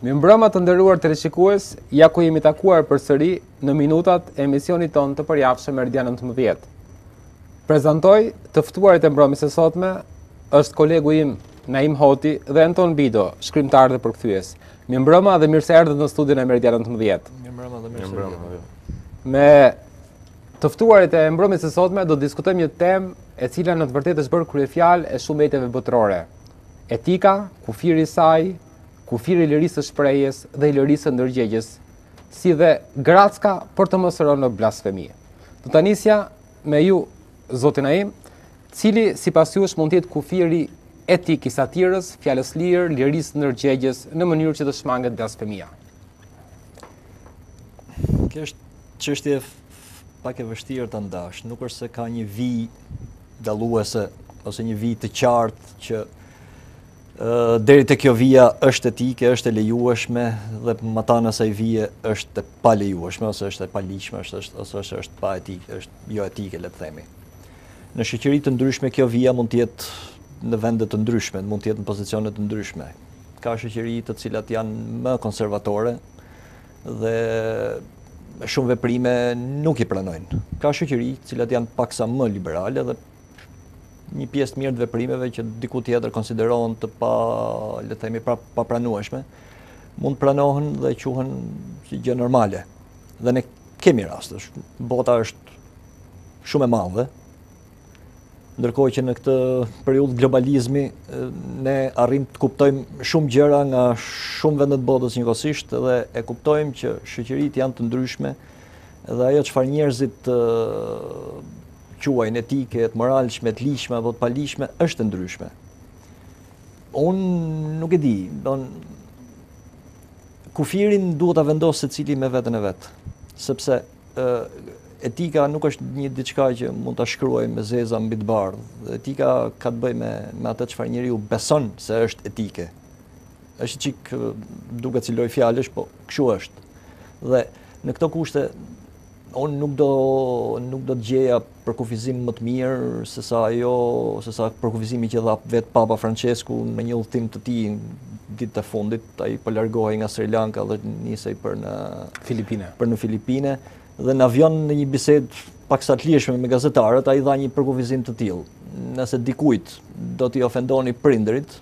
Mirëmbrëma të nderuar teleshikues, ja ku jemi takuar përsëri në minutat e emisionit ton të përjavshëm Meridian 19. Prezantoj të ftuarit e mbrëmjes së sotme është kolegu im Naim Hoti dhe Anton Bido, shkrimtar dhe përkthyes. Mirëmbrëma dhe mirë se erdhët në studion e Meridian 19. Mirëmbrëma dhe mirë se erdhët. Me të ftuarit e mbrëmjes së sotme do të diskutojmë një temë e cila në të vërtetë është bërë kryefjalë e shumë metjeve botërore. Etika, kufiri i saj, kufiri i lirisë së shprehjes dhe i lirisë së ndërgjegjes, si dhe gracka për të mos rënë në blasfemi. Do ta nisja me ju, zoti Naim, cili sipas jush mund të jetë kufiri etik i satirës, fjalës lirë, lirisë së ndërgjegjes në mënyrë që të shmanget blasfemia. Kjo është çështje pak e vështirë ta ndash, nuk është se ka një vijë dalluese ose një vijë të qartë që deri te kjo vija është etike, është e lejueshme dhe matana asaj vije është e pa lejueshme ose është e pa ligjshme, ose është pa etike, është jo etike, le të themi. Në shoqëri të ndryshme kjo vija mund të jetë në vende të ndryshme, mund të jetë në pozicione të ndryshme. Ka shoqëri të cilat janë më konservatore dhe shumë veprime nuk i pranojnë. Ka shoqëri të cilat janë paksa më liberale dhe një pjesë mirë të veprimeve që diku tjetër konsiderohen të le të themi pa pranueshme, mund pranohen dhe quhen si gjë normale. Dhe ne kemi raste. Bota është shumë e madhe. Ndërkohë që në këtë periudhë globalizmi ne arrim të kuptojmë shumë gjëra nga shumë vende të botës njëkohësisht dhe e kuptojmë që shoqëritë janë të ndryshme dhe ajo çfarë njerëzit quajnë etike, të moralshme, të ligjshme apo të paligjshme është e ndryshme. Unë nuk e di, kufirin duhet ta vendosë secili me veten e vet, sepse etika nuk është një diçka që mund ta shkruajmë me zeza mbi të bardhë. Etika ka të bëjë me atë çfarë njeriu beson se është etike. Është çik duket si loj fjalësh, po kështu është. Dhe në këto kushte unë nuk do të gjeja përkufizim më të mirë se sa përkufizimi që dha vetë Papa Francesku me një udhëtim të tij ditët e fundit. Ai po largohej nga Sri Lanka dhe nisej për në Filipine dhe në avion në një bisedë paksa të lirshme me gazetarët ai dha një përkufizim të tillë. Nëse dikujt do t'i ofendoni prindërit,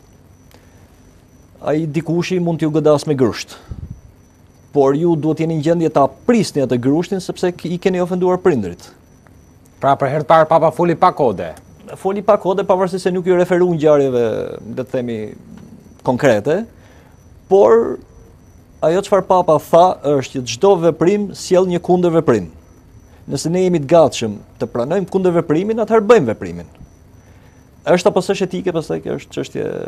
ai dikushi mund t'ju godas me grusht. Por ju duhet jeni në gjendje ta prisni atë grushtin sepse i keni ofenduar prindërit. Pra për herë të parë Papa foli pa kode. Foli pa kode pavarësisht se nuk ju referu ngjarjeve, le të themi, konkrete, por ajo çfarë Papa tha është që çdo veprim sjell një kundërveprim. Nëse ne jemi të gatshëm të pranojmë kundërveprimin, atëherë bëjmë veprimin. Është apo s'është etike, pastaj kjo është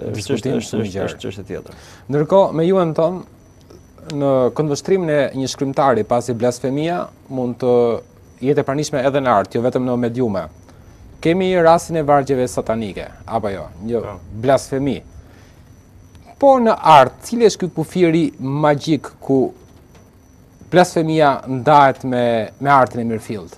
çështje tjetër. Ndërkohë me ju Anton, në këndvështrimin e një shkrimtari pasi blasfemia mund të jetë e pranishme edhe në art, jo vetëm në mediume. Kemi rastin e vargjeve satanike, apo jo, një blasfemi. Po në art, cili është ky kufiri magjik ku blasfemia ndahet me artin e mirëfillt?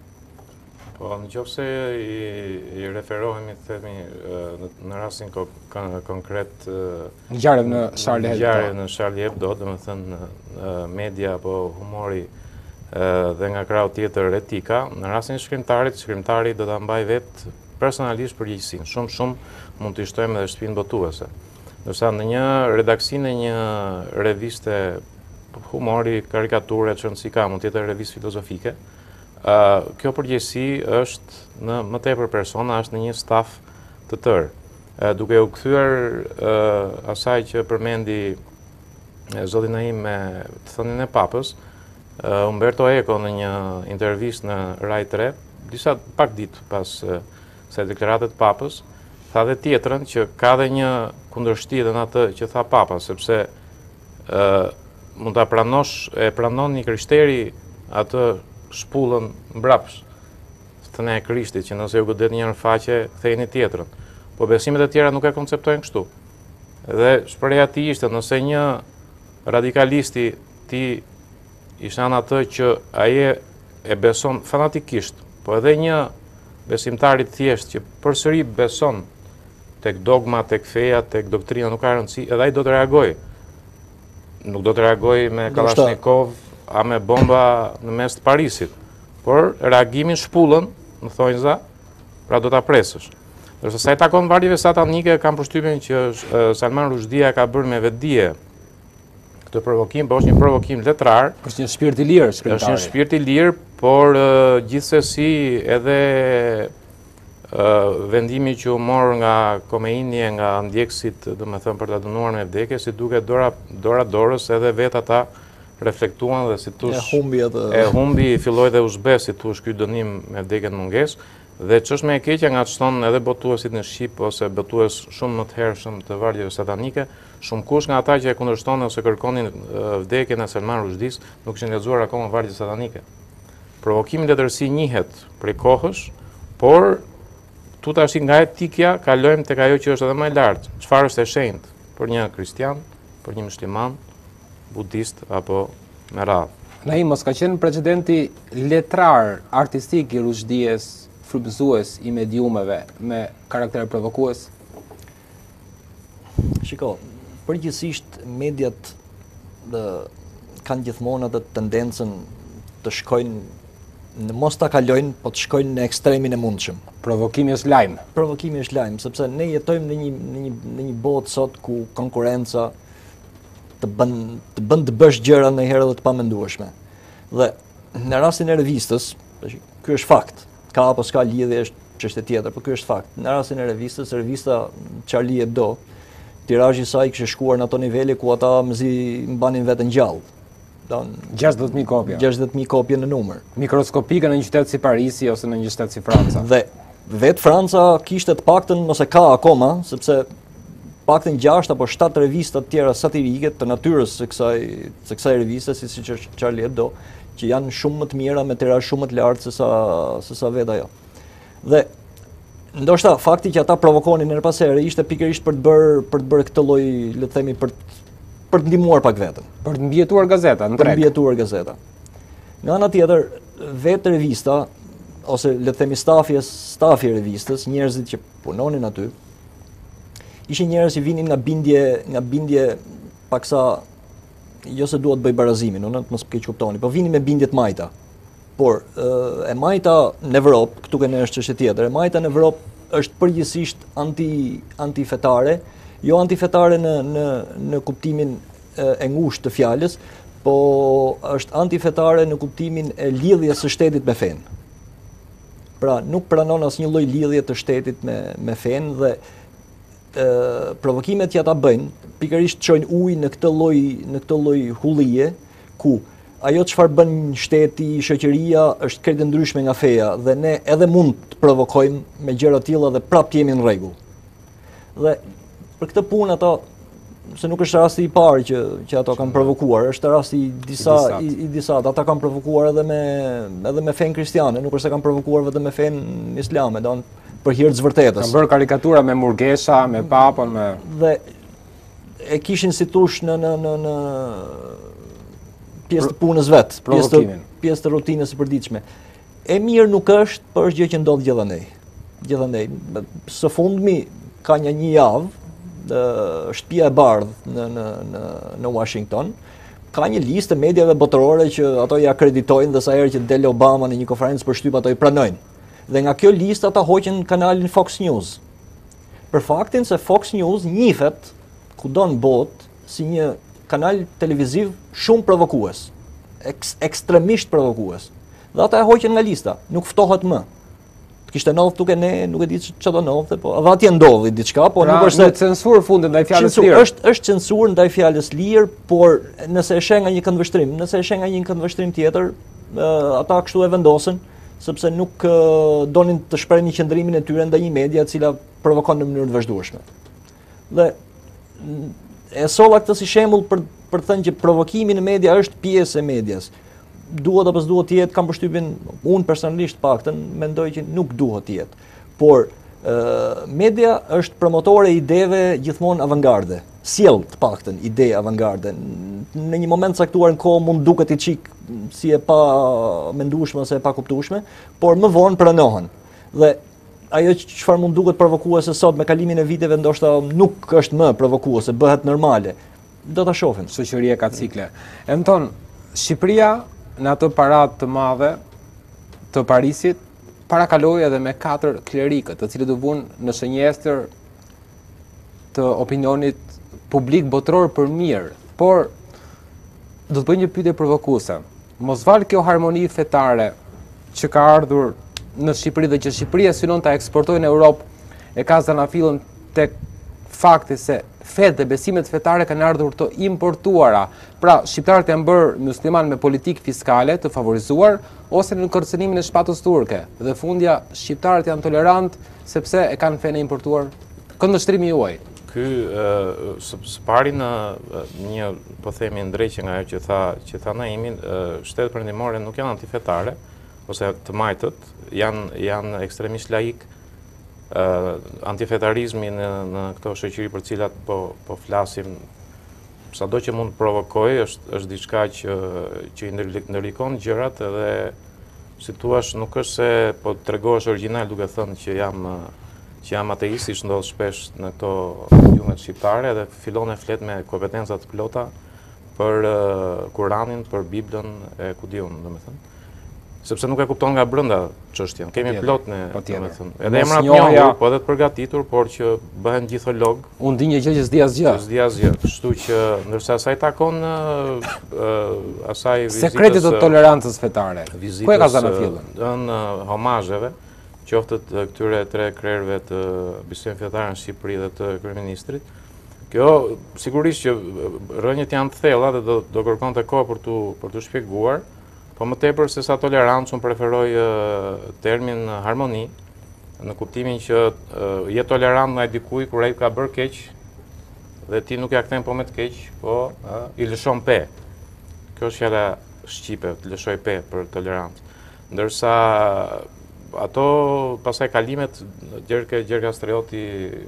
Po, nëse i referohemi themi në rastin konkret ngjarjeve në Charlie Hebdo, domethënë media apo humori dhe nga krau tjetër etika, në rastin e shkrimtari do ta mbaj vetë personalisht përgjegjësinë. Shumë mund të shtojmë edhe shtëpinë botuese. Ndërsa në një redaksinë e një reviste humori, karikature, çonsi ka, mund të jetë revistë filozofike. Kjo përgjegjësi është në më tepër persona, është në një staf të tërë. Duke u kthyer asaj që përmendi zoti Naim me të thënien e Papës, Umberto Eco në një intervistë në Rai 3, disa pak ditë pas së deklaratet Papës, tha dhe tjetrën që ka dhe një kundërshti në atë që tha Papa, sepse mund ta pranon një krishteri atë shpullën mbrapsh të ne e Krishtit, që nëse ju godet një në faqe, kthejni tjetrën. Po besimet e tjera nuk e konceptojnë kështu. Dhe shpreha ti ishte, nëse një radikalisti ti ishan atë që aje e beson fanatikisht, po edhe një besimtarit thjesht që përsëri beson tek dogma, tek feja, tek doktrina, nuk ka rëndësi, edhe ai do të reagojë nuk do të reagoj me Kalashnikov a me bomba në mes të Parisit, por reagimin shpullën, në thonjza, pra do ta presësh. Ndërsa sa i takon varjeve satanike, kam përshtypjen që Salman Rushdie ka bërë me vetdije këtë provokim, por është një provokim letrar. Është një shpirt i lirë, shkrimtari. Është një shpirt i lirë, por gjithsesi edhe vendimi që u mor nga Khomeini e nga ndjekësit, domethënë për ta dënuar me vdekje, si duket dora dorës, edhe vetë ata reflektuan dhe si tush e humbi filloi dhe u zbes si tush ky dënim me vdekjen mungesë. Dhe ç'është më e keqja nga ç'thon edhe botuesit në Shqip ose botues shumë më të hershëm të vargjeve satanike, shumë kush nga ata që e kundërshtonin ose kërkonin vdekjen e Salman Rushdis nuk kishin lexuar akoma vargje satanike. Provokimi letërsi njihet prej kohësh, por tu tash nga etikja kalojmë tek ajo që është edhe më e lartë. Çfarë është e shenjtë për një kristian, për një musliman, budist apo me radhë. Naim, mos ka qenë precedenti letrar artistik i Rushdies, frymëzues i mediumeve me karakter provokues? Shiko, përgjithsisht mediat kanë gjithmonë atë tendencën të shkojnë mos ta kalojnë, po të shkojnë në ekstremin e mundshëm. Provokimi është lajm. Provokimi është lajm, sepse ne jetojmë në një botë sot ku konkurenca të bën të bësh gjëra ndonjëherë edhe të pamendueshme. Dhe në rastin e revistës, ky është fakt. Ka apo s'ka lidhje është çështje tjetër, por ky është fakt. Në rastin e revistës, revista Charlie Hebdo, tirazhi i saj kishte shkuar në ato nivele ku ata mezi mbanin veten gjallë. 60.000 kopja. 60.000 kopje në numër. Mikroskopike në një qytet si Parisi ose në një qytet si Franca. Dhe vetë Franca kishte të paktën, ose ka akoma, sepse paktën 6 apo 7 revista të tjera satirike të natyrës së kësaj reviste, siç është Charlie Hebdo, që janë shumë më të mira me tirazh shumë më të lartë se sa vetë ajo. Dhe ndoshta fakti që ata provokonin her pas here ishte pikërisht për të bërë këtë lloj, le të themi, për të ndihmuar pak veten, për të mbijetuar gazeta në treg. Për të mbijetuar gazeta. Nga ana tjetër, vetë revista ose le të themi stafi i revistës, njerëzit që punonin aty, ishin njerëz që vinin nga bindje paksa, jo se duhet bëj barazimin, unë mos keq kuptoni, po vinin me bindje të majta. Por e majta në Evropë, këtu që është çështje tjetër, e majta në Evropë është përgjithsisht antifetare, jo antifetare në kuptimin e ngushtë të fjalës, po është antifetare në kuptimin e lidhjes së shtetit me fenë. Pra, nuk pranon asnjë lloj lidhje të shtetit me fenë dhe provokimet që ata bëjnë, pikërisht çojnë ujë në këtë lloj hullije ku ajo çfarë bën shteti, shoqëria është krejt e ndryshme nga feja dhe ne edhe mund të provokojmë me gjëra të tilla dhe prapë jemi në rregull. Dhe për këtë punë ata, se nuk është rasti i parë që ato kanë provokuar, është rasti i disa, ata kanë provokuar edhe me fenë kristiane, nuk është se kanë provokuar vetëm me fenë islame, për hir të zvërtetës. Kanë bërë karikatura me Murgesha, me Papën, me dhe e kishin si tush në pjesë të punës vet, pjesë të rutinës së përditshme. E mirë nuk është, por është gjë që ndodh gjithandej. Së fundmi ka një javë, shtëpia e bardhë në Washington, ka një listë mediave botërore që ato i akreditojnë dhe sa herë që del Obama në një konferencë për shtyp ato i pranojnë. Dhe nga kjo listë ata hoqën kanalin Fox News. Për faktin se Fox News njihet kudo në botë si një kanal televiziv shumë provokues, ekstremisht provokues. Dhe ata e hoqën nga lista, nuk ftohet më. Kishte ndodhur duke ne, nuk e di çfarë do ndodhte, po edhe atje ndodhi diçka, po nuk është censurë fundit ndaj fjalës lirë. Është censurë ndaj fjalës lirë, por nëse e sheh nga një këndvështrim, tjetër, ata kështu e vendosen, sepse nuk donin të shprehin një qëndrimin e tyre ndaj një media e cila provokon në mënyrë të vazhdueshme. Dhe e solla këtë si shembull për të thënë që provokimi në media është pjesë e medias. Duhet apo s'duhet të jetë, kam përshtypjen, unë personalisht paktën mendoj që nuk duhet të jetë. Por media është promotore e ideve gjithmonë avangarde. Sjell të paktën ide avangarde. Në një moment caktuar në kohë mund duket i çik si e pa mendueshme ose e pa kuptueshme, por më vonë pranohen. Dhe ajo çfarë mund duket provokuese sot me kalimin e viteve ndoshta nuk është më provokuese, bëhet normale. do ta shohin. Shoqëria ka cikle. E më thonë, Shqipëria në ato paratë të madhe të Parisit parakaloi edhe me 4 klerikët, të cilët u vunë në shënjestër të opinionit publik botror për mirë. Por do të bëj një pyetje provokuese. Mos val kjo harmoni fetare që ka ardhur në Shqipëri dhe që Shqipëria synon ta eksportojë në Europë e ka zanafillën tek fakti se fetë dhe besimet fetare kanë ardhur të importuara. Pra, shqiptarët janë bërë musliman me politikë fiskale të favorizuar ose në kërcënimin e shpatës turke. Dhe fundja, shqiptarët janë tolerant sepse e kanë fenë importuar. Këndvështrimi juaj. Së pari në një, po themi, ndrejqe nga ajo që tha Naimi, shtetet perëndimore nuk janë antifetare ose të majtët, janë ekstremisht laik. Antifetarizmi në këto shoqëri për cilat po flasim, sado që mund të provokoj, është diçka që i ndërlikon gjërat edhe si thua nuk është se po tregohesh origjinal duke thënë që jam ateist, si ndodh shpesh në këto gjumet shqiptare dhe fillon e flet me kompetenca të plota për Kur'anin, për Biblën e ku diun, domethënë. Sepse nuk e kupton nga brenda çështjen. Kemi plot në, domethënë. Edhe emra të njohur, po edhe të përgatitur, por që bëhen gjitholog. Unë di një gjë që s'di asgjë. S'di asgjë. Kështu që ndërsa asaj takon asaj vizitës sekretit të tolerancës fetare. Ku e ka zanafillën? Në homazheve, qoftë të këtyre 3 krerëve të bisedës fetare në Shqipëri dhe të kryeministrit. Kjo sigurisht që rënjët janë të thella dhe do kërkonte kohë për t'u shpjeguar. Po më tepër se sa tolerancë, unë preferoj termin harmoni, në kuptimin që je tolerant nga dikuj kur ai ka bërë keq dhe ti nuk ja kthen po me të keq, po i lëshon pe. Kjo është fjala shqipe, të lëshoj pe për tolerancë. Ndërsa ato pasaj kalimet Gjerka Strioti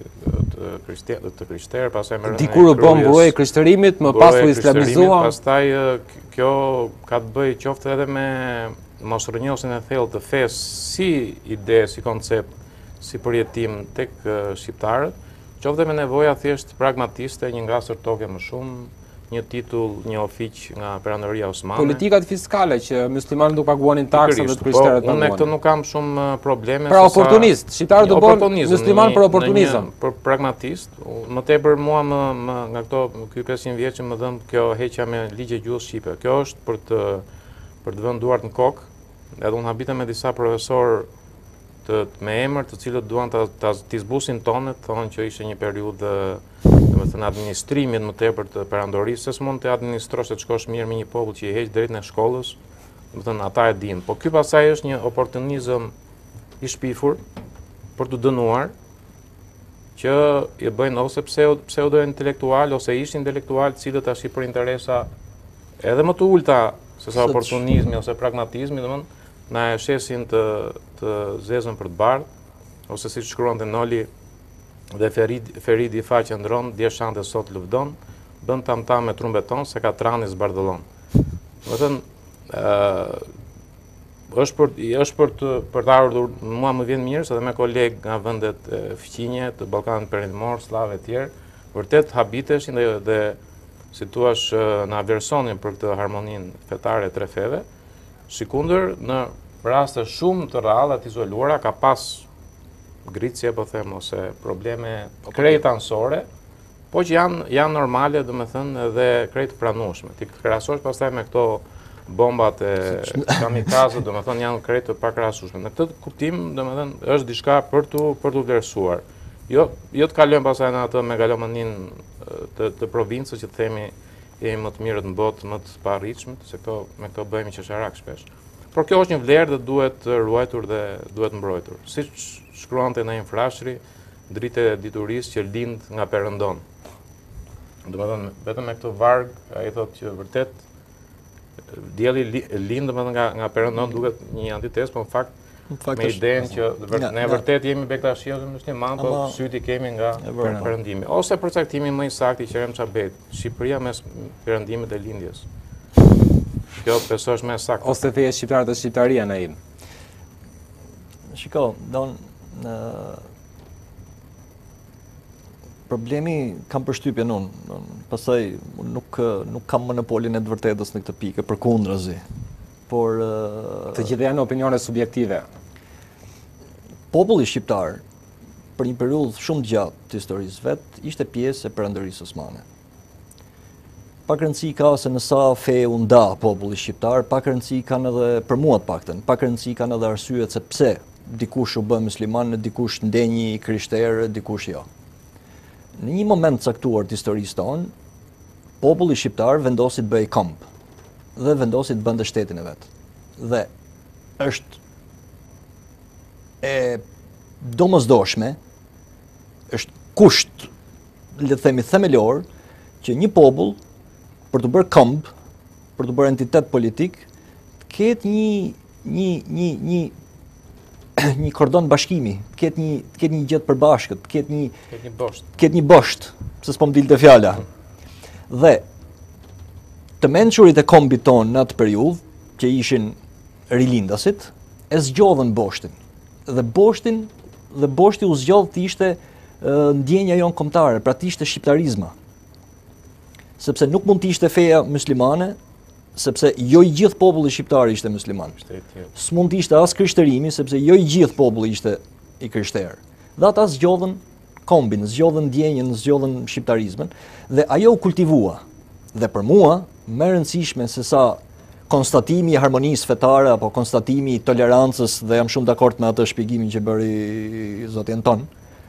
të Krishterë, pasaj më dikur u bë mbrojtje e krishterimit, më pas u islamizua. Pastaj kjo ka të bëjë qoftë edhe me mosrënjohjen e thellë të fesë si ide, si koncept, si përjetim tek shqiptarët, qoftë me nevoja thjesht pragmatiste, një ngasër toke më shumë, një titull, një ofiq nga Perandoria Osmane. Politikat fiskale që muslimanët nuk paguanin taksa dhe të krishterët paguanin. Unë këtë nuk kam shumë probleme. Pra oportunist, shqiptarët do bëjnë musliman për oportunizëm. Për pragmatist, më tepër mua nga këto ky 500 vjeç më dhëm kjo heqja me ligje gjuhës shqipe. Kjo është për të vënë duart në kokë. Edhe unë habitem me disa profesor me emër të cilët duan t'i zbusin tonet, thonë që ishte një periudhë domethënë administrimit më tepër të perandorisë, se s'mund të administrosh të shkosh mirë me një popull që i heq drejt në shkollës, domethënë ata e dinë. Po ky pasaj është një oportunizëm i shpifur për të dënuar, që i bëjnë ose pseudo intelektual ose ish intelektual, cilët tash për interesa edhe më të ulta se sa oportunizmi ose pragmatizmi, domethënë na e shesin të zezën për të bardhë, ose si shkruante Noli dhe Feridi fa qëndron, dje shante sot lëvdon, bën tam me trumbeton, se ka trani zbardëllon. Më thënë, është për të ardhur, mua më vjen mirë, se dhe me kolegë nga vendet fqinje, të Ballkanit Perëndimor, Slavë e tjerë, vërtet habiteshin dhe si thuash në aversionin për këtë harmonin fetare 3 feve. Shikundër, në raste shumë të rralla të izoluara, ka pas gritje, po them, ose probleme krejt ansore, po që janë normale, domethënë, dhe krejt pranueshme. Ti krahasosh pastaj me këto bombat e kamikaze, domethënë janë krejt të pakrahasueshme. Në këtë kuptim, domethënë, është diçka për t'u vlerësuar. Jo të kalojmë pastaj në atë megalomaninë të provincës që të themi jemi më të mirët në botë, më të paarritshmët, se me këto bëhemi qesharak shpesh. Por kjo është një vlerë dhe duhet ruajtur dhe duhet mbrojtur. Siç shkruante Naim Frashëri, dritë e diturisë që lind nga Perëndon. Domethënë, vetëm me këtë varg, ai thotë që vërtet dielli lind domethënë nga Perëndon duket një antitesë, por në fakt me idenë që ne vërtet jemi bektashios musliman, po syti kemi nga perëndimi. Ose përcaktimi më i saktë i Qerem Çabet, Shqipëria mes perëndimit dhe lindjes. Kjo besoj është më saktë. Ose feja shqiptare dhe shqiptaria në im. Shiko, Problemi kam përshtypjen unë, pastaj nuk kam monopolin e të vërtetës në këtë pikë, përkundrazi. Por Të gjithë janë opinione subjektive. populli shqiptar për një periudhë shumë gjatë të historisë vet ishte pjesë e Perandërisë Osmane. Pak rëndësi ka se në sa fe u nda populli shqiptar, pak rëndësi kanë edhe, për mua të paktën, pak rëndësi kanë edhe arsyet se pse dikush u bë musliman, dikush ndenjë krishterë, dikush jo. Në një moment caktuar të historisë tonë, populli shqiptar vendosi të bëjë kamp dhe vendosi të bënte shtetin e vet. Dhe është e domosdoshme, është kusht, le të themi themelor, që një popull për të bërë kamp, për të bërë entitet politik, të ketë një kordon bashkimi, të ketë një gjë të përbashkët, të ketë një bosht, se s'po më dilte fjala. Dhe të mençurit e kombit ton në atë periudhë, që ishin rilindasit, e zgjodhen boshtin. Dhe boshti u zgjodh të ishte ndjenja jon kombëtare, pra të ishte shqiptarizma. Sepse nuk mund të ishte feja muslimane, sepse jo i gjithë populli shqiptar ishte musliman. S'mund të ishte as krishterimi, sepse jo i gjithë populli ishte i krishterë. Dhe ata zgjodhen kombin, zgjodhen ndjenjen, zgjodhen shqiptarizmin, dhe ajo u kultivua. Dhe për mua, më e rëndësishme se sa konstatimi i harmonisë fetare apo konstatimi i tolerancës, dhe jam shumë dakord me atë shpjegimin që bëri zoti Anton,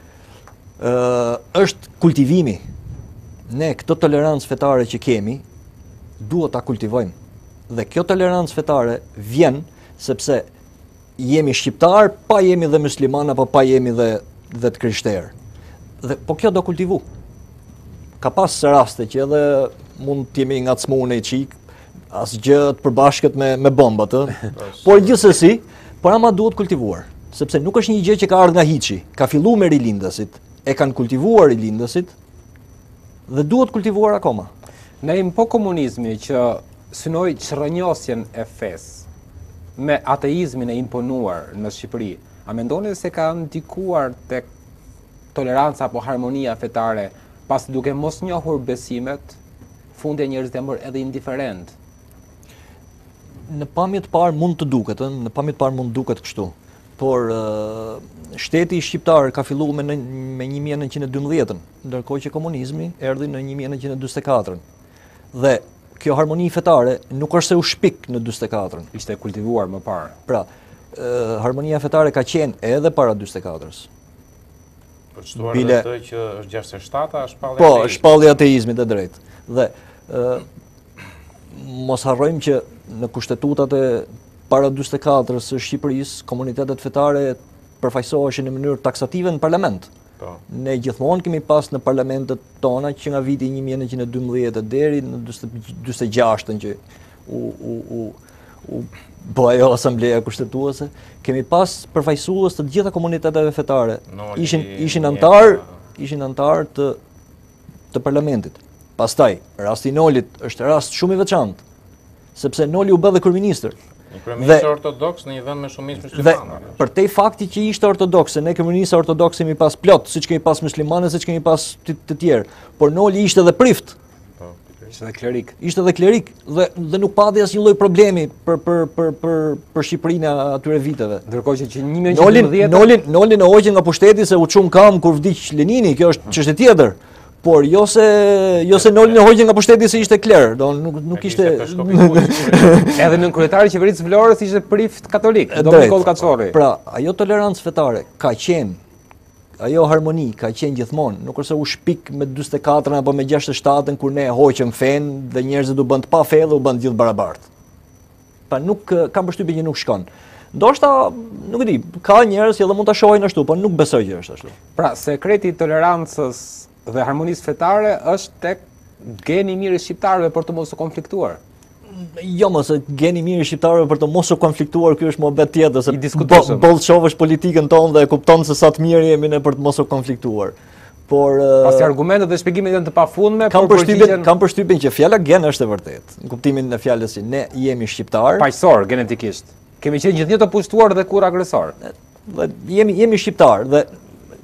është kultivimi. Ne këtë tolerancë fetare që kemi, duhet ta kultivojmë. Dhe kjo tolerancë fetare vjen sepse jemi shqiptar, pa jemi dhe musliman apo pa jemi dhe të krishterë. Dhe po kjo do kultivu. Ka pas raste që edhe mund të jemi ngacmuar në çik, asgjë të përbashkët me bombat, por gjithsesi, por ama duhet kultivuar, sepse nuk është një gjë që ka ardhur nga hiçi, ka filluar me rilindasit, e kanë kultivuar rilindasit dhe duhet kultivuar akoma. Në po komunizmi që synoi çrrënjosjen e fesë me ateizmin e imponuar në Shqipëri, a mendoni se ka ndikuar tek toleranca apo harmonia fetare, pasi duke mos njohur besimet, fundi e njerëzit janë bërë edhe indiferent? Në pamje të parë mund të duket, kështu. Por shteti shqiptar ka filluar me 1912-ën, ndërkohë që komunizmi erdhi në 1944-ën. Dhe kjo harmoni fetare nuk është se u shpik në 44-ën. Ishte kultivuar më parë. Pra, harmonia fetare ka qenë edhe para 44-s. Për çtuar atë që është 67-a, shpallja po, shpallja ateizmit e drejtë. Dhe mos harrojmë që në kushtetutat e para 44-s së Shqipërisë, komunitetet fetare përfaqësoheshin në mënyrë taksative në parlament. Ne gjithmonë kemi pas në parlamentet tona që nga viti 1912 deri në 46-ën që u bë ajo asambleja kushtetuese, kemi pas përfaqësues të gjitha komuniteteve fetare. Ishin antar të parlamentit. Pastaj, rasti Nolit është rast shumë i veçantë, sepse Noli u bë dhe kryeministër. Një kryeministër ortodoks në një vend me shumicë muslimane. Dhe për te fakti që ishte ortodokse, ne kryeministë ortodoks kemi pas plot, siç kemi pas muslimane, siç kemi pas të tjerë. Por Noli ishte edhe prift. Ishte edhe klerik. Ishte edhe klerik dhe nuk pati asnjë lloj problemi për Shqipërinë atyre viteve. Ndërkohë që 1910 Noli në hoqën nga pushteti se u çum kam kur vdiq Lenini, kjo është çështje tjetër. Por jo se Noli në hoqën nga pushteti se ishte kler, nuk ishte. Edhe nën kryetari i qeverisë Vlorës ishte prift katolik, Nikol Kaçorri. Pra, ajo tolerancë fetare ka qenë, ajo harmoni ka qenë gjithmonë, nuk është se u shpik me 44-ën apo me 67-ën kur ne hoqëm fen dhe njerëzit u bën të pa fe dhe u bën gjithë barabartë. Pa nuk kam përshtypjen që nuk shkon. Ndoshta, nuk e di, ka njerëz që edhe mund ta shohin ashtu, por nuk besoj që është ashtu. Pra, sekreti i tolerancës dhe harmonisë fetare është tek geni i mirë i shqiptarëve për të mos u konfliktuar. Jo, mos geni i mirë i shqiptarëve për të mos u konfliktuar, ky është mohabet tjetër, se bollshovësh politikën tonë dhe e kupton se sa të mirë jemi ne për të mos u konfliktuar. Por pasi argumentet dhe shpjegimet janë të pafundme, kam përshtypjen që fjala gen është e vërtetë, në kuptimin e fjalës si ne jemi shqiptar, paqësor genetikisht. Kemi qenë gjithnjë të pushtuar dhe kur agresor. Dhe jemi shqiptar dhe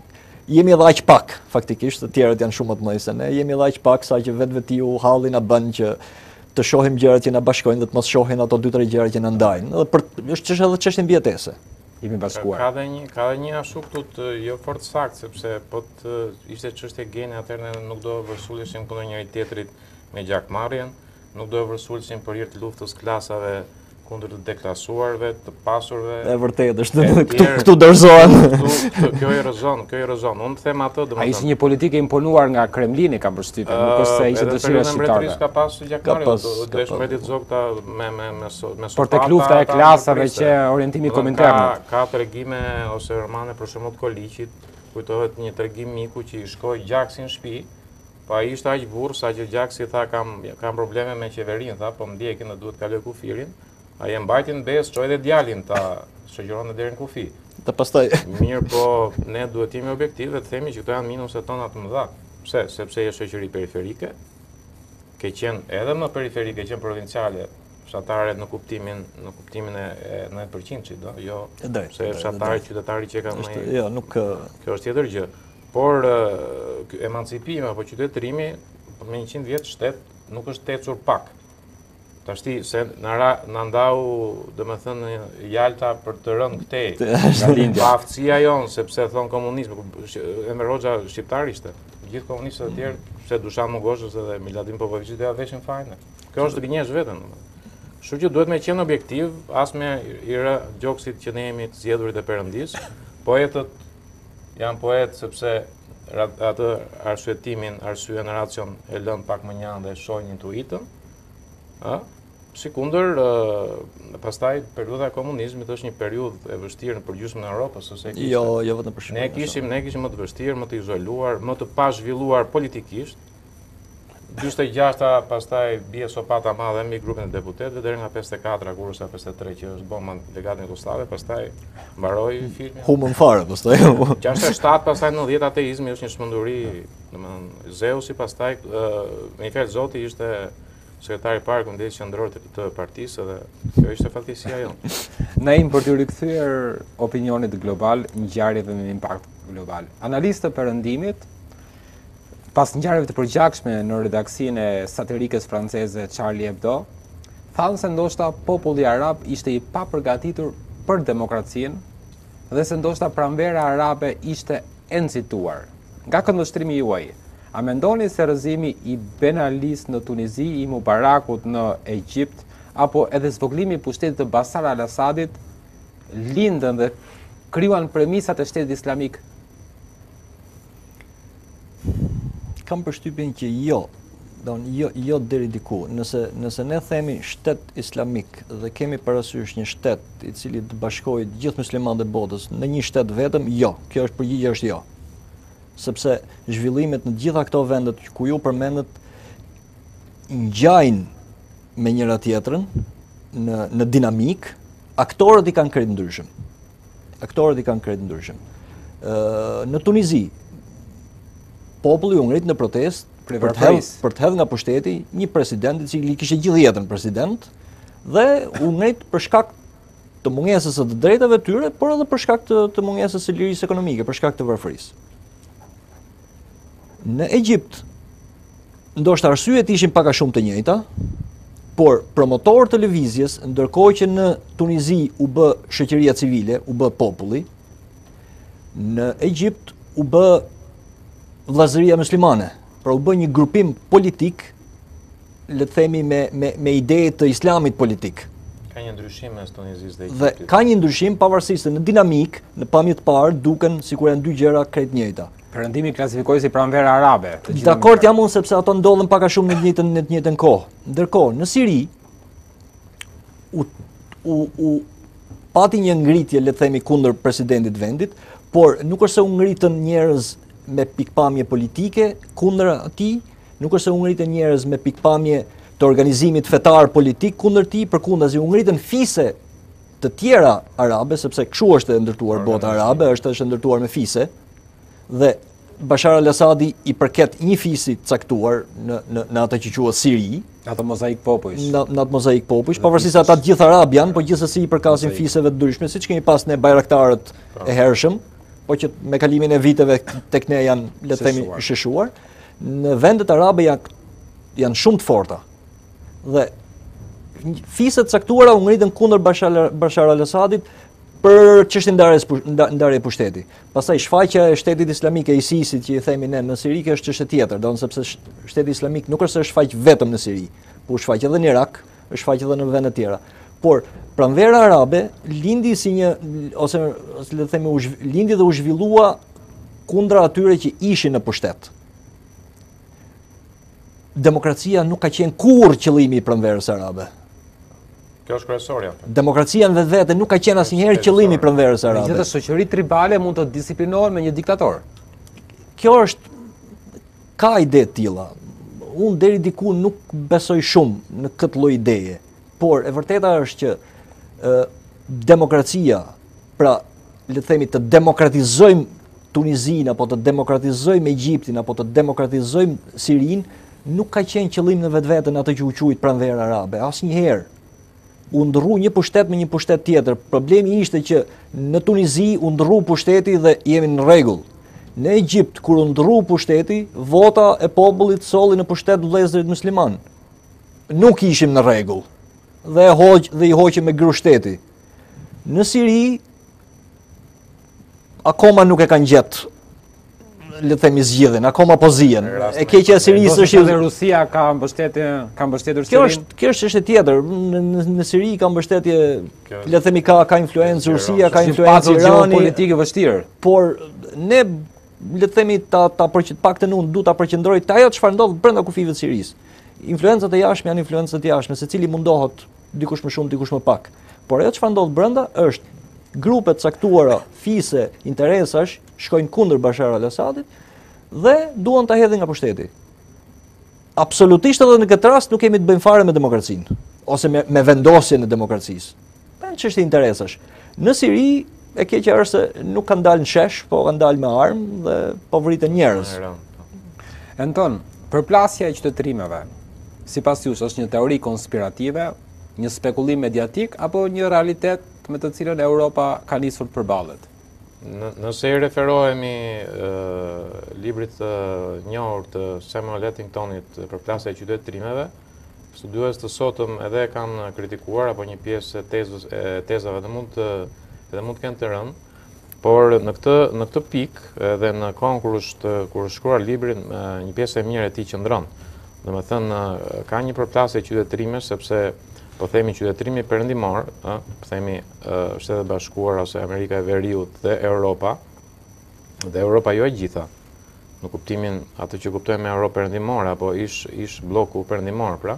jemi edhe aq pak faktikisht, të tjerët janë shumë më të mëdha se ne, jemi edhe aq pak sa që vetvëtiu halli na bën që të shohim gjërat që na bashkojnë dhe të mos shohin ato 2-3 gjëra që na ndajnë. Edhe është edhe çështje mbijetese. Jemi bashkuar. Ka dhe një ashtu këtu jo fort sakt, sepse po të ishte çështje gene, atëherë ne nuk do vërsuleshim kundër njëri tjetrit me gjakmarrjen, nuk do vërsuleshim për hir të luftës klasave kundër të deklasuarve, të pasurve. E vërtet është, këtu dorëzohen. Kjo erozon. Unë them atë, domethënë. Ai ishte një politikë imponuar nga Kremlini, kam përshtypjen, nuk është se ishte dëshira shqiptare. Ka pasur gjakmarrje, desh mbeti zogta me por tek lufta e klasave që orientimi komintern. Ka tregime ose romane për shembull Koliqit, kujtohet një tregim miku që i shkoi gjaksin në shtëpi. Pa ai ishte aq burr sa që gjaksi tha kam probleme me qeverinë, tha, po ndjekin dhe duhet kaloj kufirin. Ai e mbajti në besë, çoi dhe djalin ta shoqëronte deri në kufi. Të pastaj mirë, po ne duhet jemi objektiv dhe të themi që këto janë minuset tona të mëdha. Pse? Sepse është shoqëri periferike, ke qenë edhe më periferike, ke qenë provinciale, fshatare në kuptimin e 90%-shit, do, jo se fshatari qytetari që ka më. Jo, nuk kjo është tjetër gjë. Por emancipimi apo qytetërimi me 100 vjet shtet nuk është tecur pak. Tashti se na ndau, domethënë, Jalta për të rënë këtej. Pa aftësia jonë, sepse thon komunizmi, Enver Hoxha shqiptar ishte. Gjithë komunistët e tjerë, se Dušan Mogoshës edhe Miladin Popovići do ja veshin fajin. Kjo është të gënjesh veten. Kështu që duhet me qenë objektiv, as me i rë gjoksit që ne jemi të zgjedhurit e Perëndis. Poetët janë poetë sepse atë arsye në racion e lën pak më njanë dhe shohin intuitën. Sikundër, pastaj periudha e komunizmit është një periudhë e vështirë në përgjysmën e Europës, ose kishte. Jo vetëm për shkak. Ne kishim më të vështirë, më të izoluar, më të pazhvilluar politikisht. 46-a pastaj bie sopata madhe mbi grupin e deputetëve deri nga 54-a kurse 53 që është bomba legatë në Jugosllave, pastaj mbaroi filmi. Humën fare pastaj. 67 pastaj 90 ateizmi është një çmenduri, domethënë Zeusi pastaj me një fjalë Zoti ishte sekretari i parë Kundësit Qendror të partisë dhe kjo ishte fatkeqësia jonë. Ne jemi për të rikthyer opinionit global ngjarjeve me impakt global. Analistë të perëndimit pas ngjarjeve të përgjithshme në redaksinë e satirikës franceze Charlie Hebdo, thanë se ndoshta populli arab ishte i papërgatitur për demokracinë dhe se ndoshta pranvera arabe ishte e nxituar. Nga këndvështrimi juaj, a mendoni se rrëzimi i Ben Alis në Tunizi, i Mubarakut në Egjipt, apo edhe zvoglimi i pushtetit të Bashar al-Assadit lindën dhe krijuan premisat e shtetit islamik? Kam përshtypjen që jo deri diku. Nëse ne themi shtet islamik dhe kemi parasysh një shtet i cili të bashkojë gjithë muslimanët e botës në një shtet vetëm, jo, kjo është përgjigjja është jo. Sepse zhvillimet në gjitha këto vendet ku ju përmendet ngjajnë me njëra tjetrën në dinamik, aktorët i kanë krejt ndryshëm. Në Tunizi, populli u ngrit në protest për të hedhur nga pushteti një president i cili kishte gjithë jetën president dhe u ngrit për shkak të mungesës së të drejtave të tyre, por edhe për shkak të mungesës së lirisë ekonomike, për shkak të varfërisë. Në Egjipt, ndoshta arsyet ishin pak a shumë të njëjta, por promotorët të lëvizjes, ndërkohë që në Tunizi u bë shoqëria civile, u bë populli, në Egjipt u bë vllazëria muslimane, pra u bë një grupim politik, le të themi me ide të islamit politik. Ka një ndryshim mes Tunizisë dhe Egjiptit. Dhe ka një ndryshim pavarësisht se në dinamik, në pamje të parë duken sikur janë dy gjëra krejt njëjta. Perëndimi klasifikoi si pranvera arabe. Dakord jam unë sepse ato ndodhen pak a shumë në të njëjtën kohë. Ndërkohë, në Siri u pati një ngritje, le të themi, kundër presidentit vendit, por nuk është se u ngritën njerëz me pikpamje politike kundër atij, nuk është se u ngritën njerëz me pikpamje të organizimit fetar politik kundër tij, përkundazi u ngritën fise të tjera arabe, sepse kështu është e ndërtuar bota arabe, është ndërtuar me fise. Dhe Bashar al-Assadi i përket një fisi caktuar në atë që quhet Siri, atë mozaik popujsh. Në atë mozaik popujsh, pavarësisht se ata gjithë arab janë, por gjithsesi i përkasin fiseve të ndryshme, siç kemi pas ne bajraktarët e hershëm, po që me kalimin e viteve tek ne janë, le të themi, sheshuar, në vendet arabe janë shumë të forta. Dhe fiset caktuara u ngritën kundër Bashar al-Assadit për çështjen ndarje pushteti. Pastaj shfaqja e shtetit islamik e ISIS-it që i themi ne në Siri është çështje tjetër, sepse shteti islamik nuk është se shfaq vetëm në Siri, por shfaq edhe në Irak, është shfaq edhe në vende të tjera. Por pranvera arabe lindi si një ose le të themi lindi dhe u zhvillua kundra atyre që ishin në pushtet. Demokracia nuk ka qenë kurrë qëllimi i pranverës arabe. Kjo është kryesorja. Demokracia në vetvete nuk ka qenë asnjëherë qëllimi i pranverës arabe. Megjithatë shoqëritë tribale mund të disiplinohen me një diktator. Kjo ka ide të tilla. Unë deri diku nuk besoj shumë në këtë lloj ideje, por e vërteta është që demokracia, pra le të themi të demokratizojmë Tunizin apo të demokratizojmë Egjiptin apo të demokratizojmë Sirin, nuk ka qenë qëllim në vetvete në atë që u quajt pranverë arabe, asnjëherë. U ndrru një pushtet me një pushtet tjetër. Problemi ishte që në Tunizi u ndrru pushteti dhe jemi në rregull. Në Egjipt, kur u ndrru pushteti, vota e popullit solli në pushtet vëllezërit musliman. Nuk ishim në rregull. Dhe i hoqëm me gru shteti. Në Siri, akoma nuk e kanë gjetë, le të themi, zgjidhjen, akoma po zihen. E keqja e Sirisë është që Rusia ka mbështetur Sirin. Kjo është çështje tjetër. Në Siri ka mbështetje, le të themi, ka influencë Rusia, ka influencë Irani, politikë vështirë. Por ne le të themi paktën unë du ta përqendroj te ajo çfarë ndodh brenda kufive të Sirisë. Influencat e jashtme janë influencat e jashtme, secili mundohet dikush më shumë, dikush më pak. Por ajo çfarë ndodh brenda është grupet caktuara, fise, interesash shkojnë kundër Bashar al-Assadit dhe duan ta hedhin nga pushteti. Absolutisht edhe në këtë rast nuk kemi të bëjmë fare me demokracinë ose me vendosjen e demokracisë. Për çështje interesash. Në Siri e keqja është se nuk kanë dalë në shesh, po kanë dalë me armë dhe po vriten njerëz. Anton, përplasja e qytetërimeve, sipas jush është një teori konspirative, një spekullim mediatik apo një realitet me të cilën Europa ka nisur të përballet? Nëse i referohemi librit të njohur të Samuel Huntingtonit përplasja e qytetërimeve, studiues të sotëm edhe kanë kritikuar apo një pjesë e tezave edhe mund të kenë të rënë, por në këtë pikë edhe në kohën kur është shkruar librin, një pjesë e mirë e tij qëndron. Domethënë ka një përplasje qytetërime sepse po themi qytetërimi perëndimor, po themi Shtetet Bashkuara ose Amerika e Veriut dhe Europa jo e gjitha. Në kuptimin atë që kuptojmë me Europë perëndimore apo ish bloku perëndimor, pra,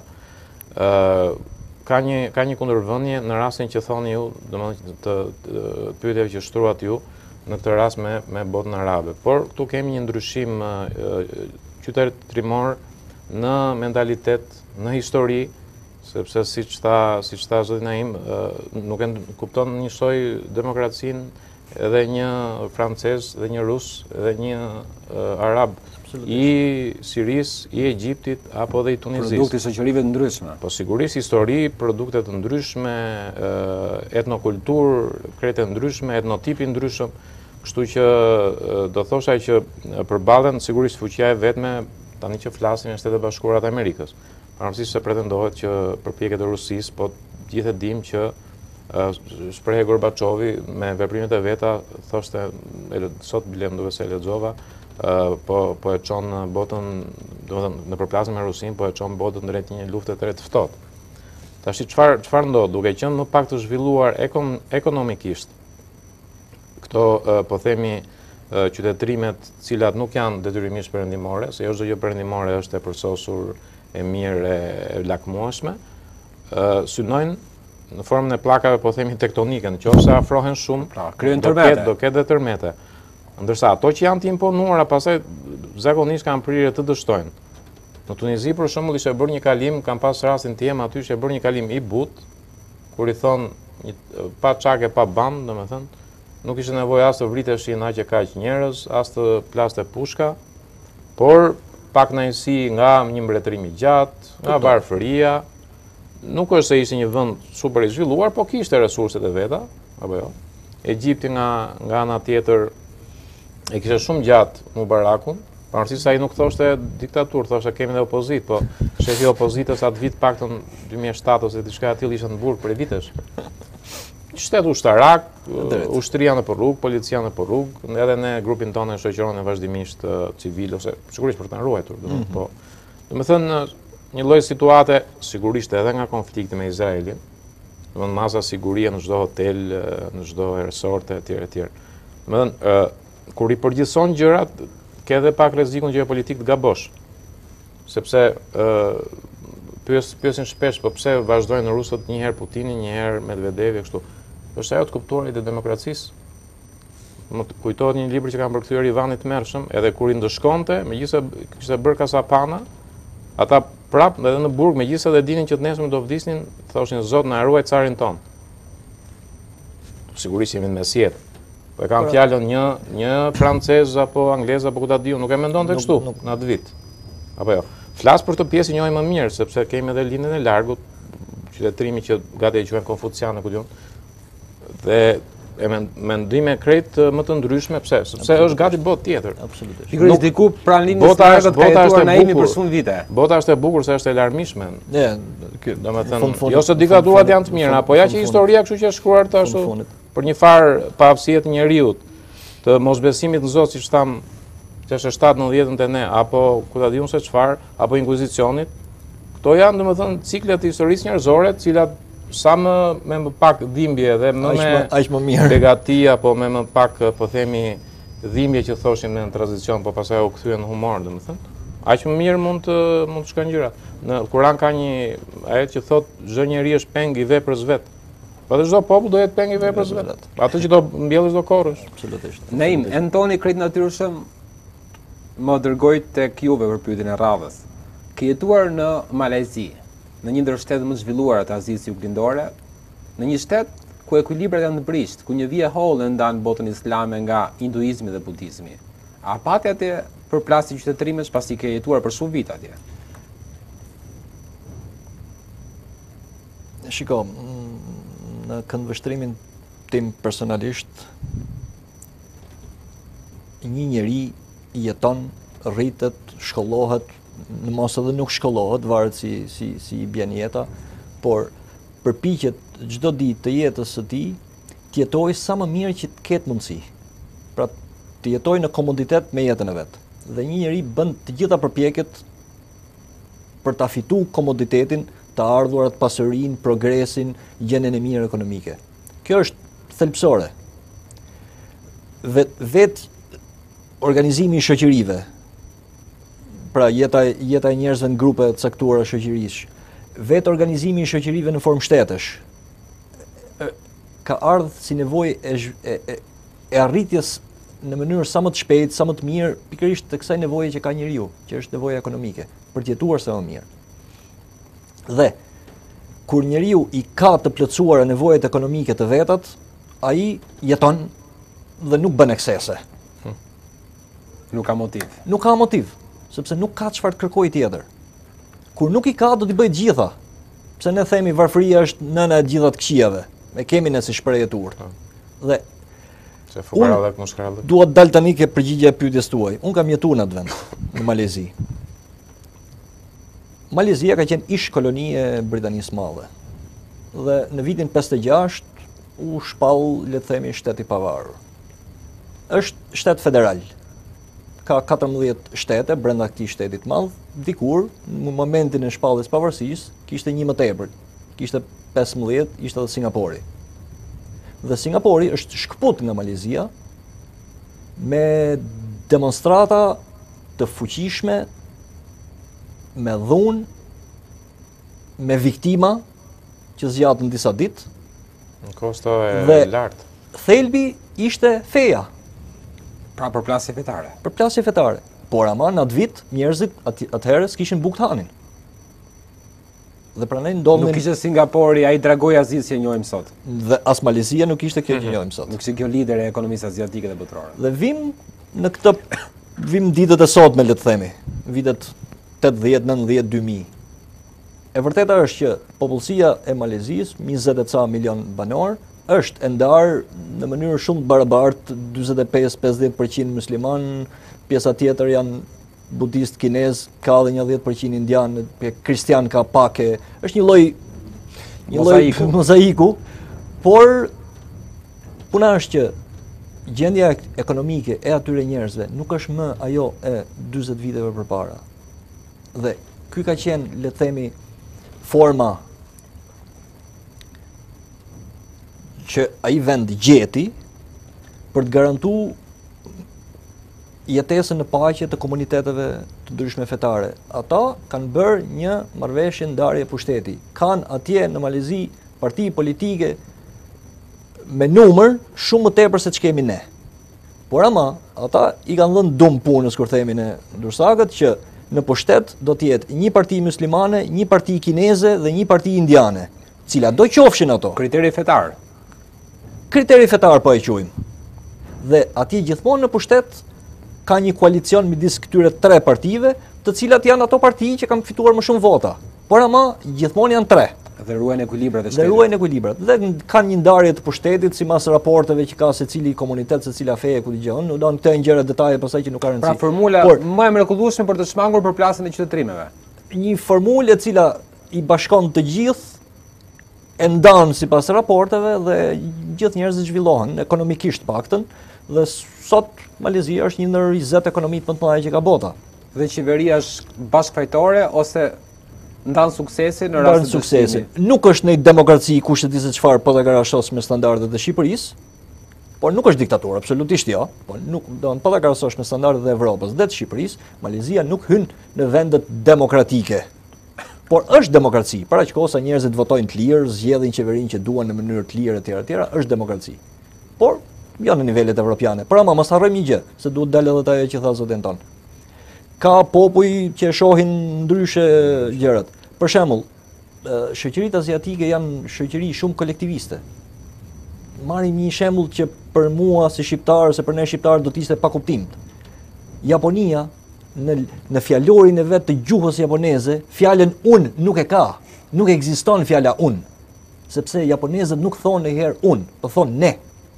ka një kundërvënie në rastin që thoni ju, domethënë të pyetjeve që shtruat ju në këtë rast me botën arabe. Por këtu kemi një ndryshim qytetërimor në mentalitet, në histori, sepse siç tha zoti Naim, nuk e kupton njësoj demokracinë edhe një francez, dhe një rus, dhe një arab i Sirisë, i Egjiptit apo dhe i Tunizisë. Produkti shoqërive të ndryshme. Po sigurisht histori, produkte të ndryshme, etnokultur, krete ndryshme, etnotipi ndryshëm, kështu që do thosha që përballen sigurisht fuqia e vetme tani që flasim në Shtetet Bashkuara të Amerikës. Pavarësisht se pretendohet që përpjekjet e Rusisë, po gjithë e dimë që shprehje Gorbaçovi me veprimet e veta thoshte sot bilem duke se lexova, po e çon botën, domethënë në përplasje me Rusinë, po e çon botën drejt një lufte të ftohtë. Tash çfarë ndodh, duke qenë më pak të zhvilluar ekonomikisht. Këto po themi qytetërimet cilat nuk janë detyrimisht perëndimore, se jo çdo gjë perëndimore është e përsosur, e mirë, e lakmueshme, synojnë në formën e pllakave, po themi tektonike, nëse afrohen shumë, do ketë dhe tërmete. Ndërsa ato që janë të imponuara, pastaj zakonisht kanë prirje të dështojnë. Në Tunizi, për shembull, ishte bërë një kalim, kam pas rastin të jem aty, ishte bërë një kalim i butë, kur i thonë pa çake, pa bam, domethënë, nuk ishte nevojë as të vriteshin aq e kaq njerëz, as të plaste pushka, por pak nëjësi nga një mbretërim i gjatë, nga varfëria, nuk është se ishte një vend super i zhvilluar, po kishte resurset e veta, apo jo. Egjipti nga ana tjetër e kishte shumë gjatë Mubarakun, pavarësisht se ai nuk thoshte diktaturë, thoshte kemi edhe opozitë, po shefi i opozitës atë vit paktën 2007 ose diçka e tillë ishte në burg për vitesh. Shtetë ushtarak, ushtria në për rrugë, policia në për rrugë, edhe ne grupin tonë e shoqëronin vazhdimisht civil ose sigurisht për të na ruajtur, po. Domethënë një lloj situate sigurisht edhe nga konflikti me Izraelin, domethënë masa sigurie në çdo hotel, në çdo resorte etj. Domethënë kur i përgjithëson gjërat, ke edhe pak rrezikun gjeopolitik të gabosh. Sepse pyesin shpesh, po pse vazhdojnë rusët një herë Putinin, një herë Medvedevi kështu. Është ajo të kuptuarit e demokracisë. Më kujtohet një libër që kam përkthyer Ivani Tmerrshëm, edhe kur i ndëshkonte, megjithëse kishte bërë kasapana, ata prap edhe në burg, megjithëse dhe dinin që të nesër do vdisnin, thoshin Zot na ruaj carin ton. Sigurisht jemi në mesjet. Po e kam fjalën një francez apo anglez apo ku ta diu, nuk e mendonte kështu në atë vit. Apo jo. Flas për këtë pjesë njohim më mirë, sepse kemi edhe lindjen e largut, qytetërimi që gati e quajnë konfucianë ku diun. Dhe e mendime krejt më të ndryshme, pse? Sepse është gati botë tjetër. Absolutisht. Pikërisht diku pranë linjës së largët ka jetuar na imi për shumë vite. Bota është e bukur se është e larmishme. Domethënë, jo se diktaturat janë të mira, po ja që historia kështu që është shkruar tash për një farë pavësie të njeriut, të mosbesimit në Zot, siç tham 67-90 te ne, apo ku ta diun se çfarë, apo inkvizicionit. Këto janë domethënë ciklet e historisë njerëzore, të cilat sa me më pak dhimbje dhe më mirë begati apo me më pak po themi dhimbje që thoshim në tranzicion, po pastaj u kthyen në humor, domethënë. Aq më mirë mund të shkojnë gjërat. Në Kur'an ka një ajet që thotë çdo njeri është peng i veprës vet. Po dhe çdo popull do jetë peng i veprës vet. Atë që do mbjellësh do korrësh. Absolutisht. Naim, Antoni krejt natyrshëm më dërgoi tek juve për pyetjen e radhës. Ke jetuar në Malezi, në një ndër shtetet më të zhvilluara të Azisë Juglindore, në një shtet ku ekuilibrat janë të brisht, ku një vije holle ndan botën islame nga hinduizmi dhe budizmi. A pati atje përplasje qytetërimesh pasi ke jetuar për shumë vite atje? Shiko, në këndvështrimin tim personalisht, një njeri jeton, rritet, shkollohet, në mos edhe nuk shkollohet, varet si i bjen jeta, por përpiqet çdo ditë të jetës së tij të jetojë sa më mirë që të ketë mundësi. Pra të jetojë në komoditet me jetën e vet. Dhe një njeri bën të gjitha përpjekjet për ta fituar komoditetin, të ardhurat, pasurinë, progresin, gjendjen e mirë ekonomike. Kjo është thelbësore. Vet organizimi i shoqërive, pra jeta e njerëzve në grupe të caktuara shoqërisë, vetë organizimi i shoqërive në formë shtetësh, ka ardhur si nevojë e arritjes në mënyrë sa më të shpejtë, sa më të mirë, pikërisht të kësaj nevoje që ka njeriu, që është nevoja ekonomike, për të jetuar sa më mirë. Dhe kur njeriu i ka të plotësuara nevojat ekonomike të vetat, ai jeton dhe nuk bën eksese. Nuk ka motiv. Nuk ka motiv, sepse nuk ka çfarë të kërkojë tjetër. Kur nuk i ka, do t'i bëjë gjitha. Pse ne themi varfëria është nëna e gjitha të këqijave. Ne kemi ne si shprehje të urtë. Dhe se fukara dhe mushkallë. Duhet dal tani ke përgjigje e pyetjes tuaj. Un kam jetuar në atë vend, në Malezi. Malezia ka qenë ish koloni e Britanisë Madhe. Dhe në vitin 56 u shpall, le të themi, shteti i pavarur. Është shtet federal. Ka 14 shtete brenda këtij shteti të madh. Dikur, në momentin e shpalljes pavarësisë, kishte një më tepër. Kishte 15, ishte edhe Singapori. Dhe Singapori është shkput nga Malezia me demonstrata të fuqishme, me dhunë, me viktima që zgjatën disa ditë. Në kosto e lartë. Thelbi ishte feja. Pra përplasje fetare. Përplasje fetare. Por ama në atë vit njerëzit atëherë s'kishin bukë të hanin. Dhe prandaj ndodhin. Nuk ishte Singapori ai dragoi Azisë që njohim sot. Dhe as Malezia nuk ishte kjo që njohim sot. Nuk ishte kjo lider e ekonomisë aziatike dhe botërore. Dhe vim ditët e sotme, le të themi, vitet 80, 90, 2000. E vërteta është që popullsia e Malezisë, 20 e ca milion banor, është ndarë në mënyrë shumë të barabartë, 45-50% musliman, pjesa tjetër janë budist kinez, ka edhe një 10% indian, kristian ka pak, është një lloj mozaiku, por puna është që gjendja ekonomike e atyre njerëzve nuk është më ajo e 40 viteve përpara. Dhe ky ka qenë, le të themi, forma që ai vend gjeti për të garantuar jetesën në paqe të komuniteteve të ndryshme fetare. Ata kanë bërë një marrëveshje ndarje pushteti. Kanë atje në Malezi parti politike me numër shumë më tepër se ç'kemi ne. Por ama ata i kanë dhënë dum punës, kur themi ne ndursakët, që në pushtet do të jetë një parti muslimane, një parti kineze dhe një parti indiane, cila do qofshin ato. Kriteri fetar. Kriteri fetar po e quajmë. Dhe atje gjithmonë në pushtet ka një koalicion midis këtyre 3 partive, të cilat janë ato parti që kanë fituar më shumë vota. Por ama gjithmonë janë 3. Dhe ruajnë ekuilibrat e shtetit. Dhe ruajnë ekuilibrat. Dhe kanë një ndarje të pushtetit sipas raporteve që ka secili komunitet, secila feje ku dëgjon. Nuk do në këtë gjëra detaje pastaj që nuk ka rëndësi. Pra formula më e mrekullueshme për të shmangur përplasjen e qytetërimeve. Një formulë e cila i bashkon të gjithë, e ndan sipas raporteve dhe gjithë njerëzit zhvillohen ekonomikisht paktën, dhe sot Malezia është një ndër 20 ekonomitë më të mëdha që ka bota. Dhe qeveria është bashkëfajtore ose ndan suksesin në rast të suksesit. Nuk është në demokraci kushtet disa çfarë po ta krahasoj me standardet e Shqipërisë, por nuk është diktaturë, absolutisht jo. Po nuk do të krahasoj me standardet e Evropës dhe të Shqipërisë, Malezia nuk hyn në vendet demokratike. Por është demokraci. Para që kosa njerëzit votojnë të lirë, zgjedhin qeverinë që duan në mënyrë të lirë etj, është demokraci. Por jo në nivelet evropiane. Por ama mos harrojmë një gjë, se duhet dalë edhe ajo që tha zotin ton. Ka popull që shohin ndryshe gjërat. Për shembull, shoqëritë aziatike janë shoqëri shumë kolektiviste. Marrim një shembull që për mua si shqiptar, se për ne shqiptar do të ishte pa kuptim. Japonia në fjalorin e vet të gjuhës japoneze, fjalën un nuk e ka. Nuk ekziston fjala un. Sepse japonezët nuk thonë ndonjëherë un, po thonë ne.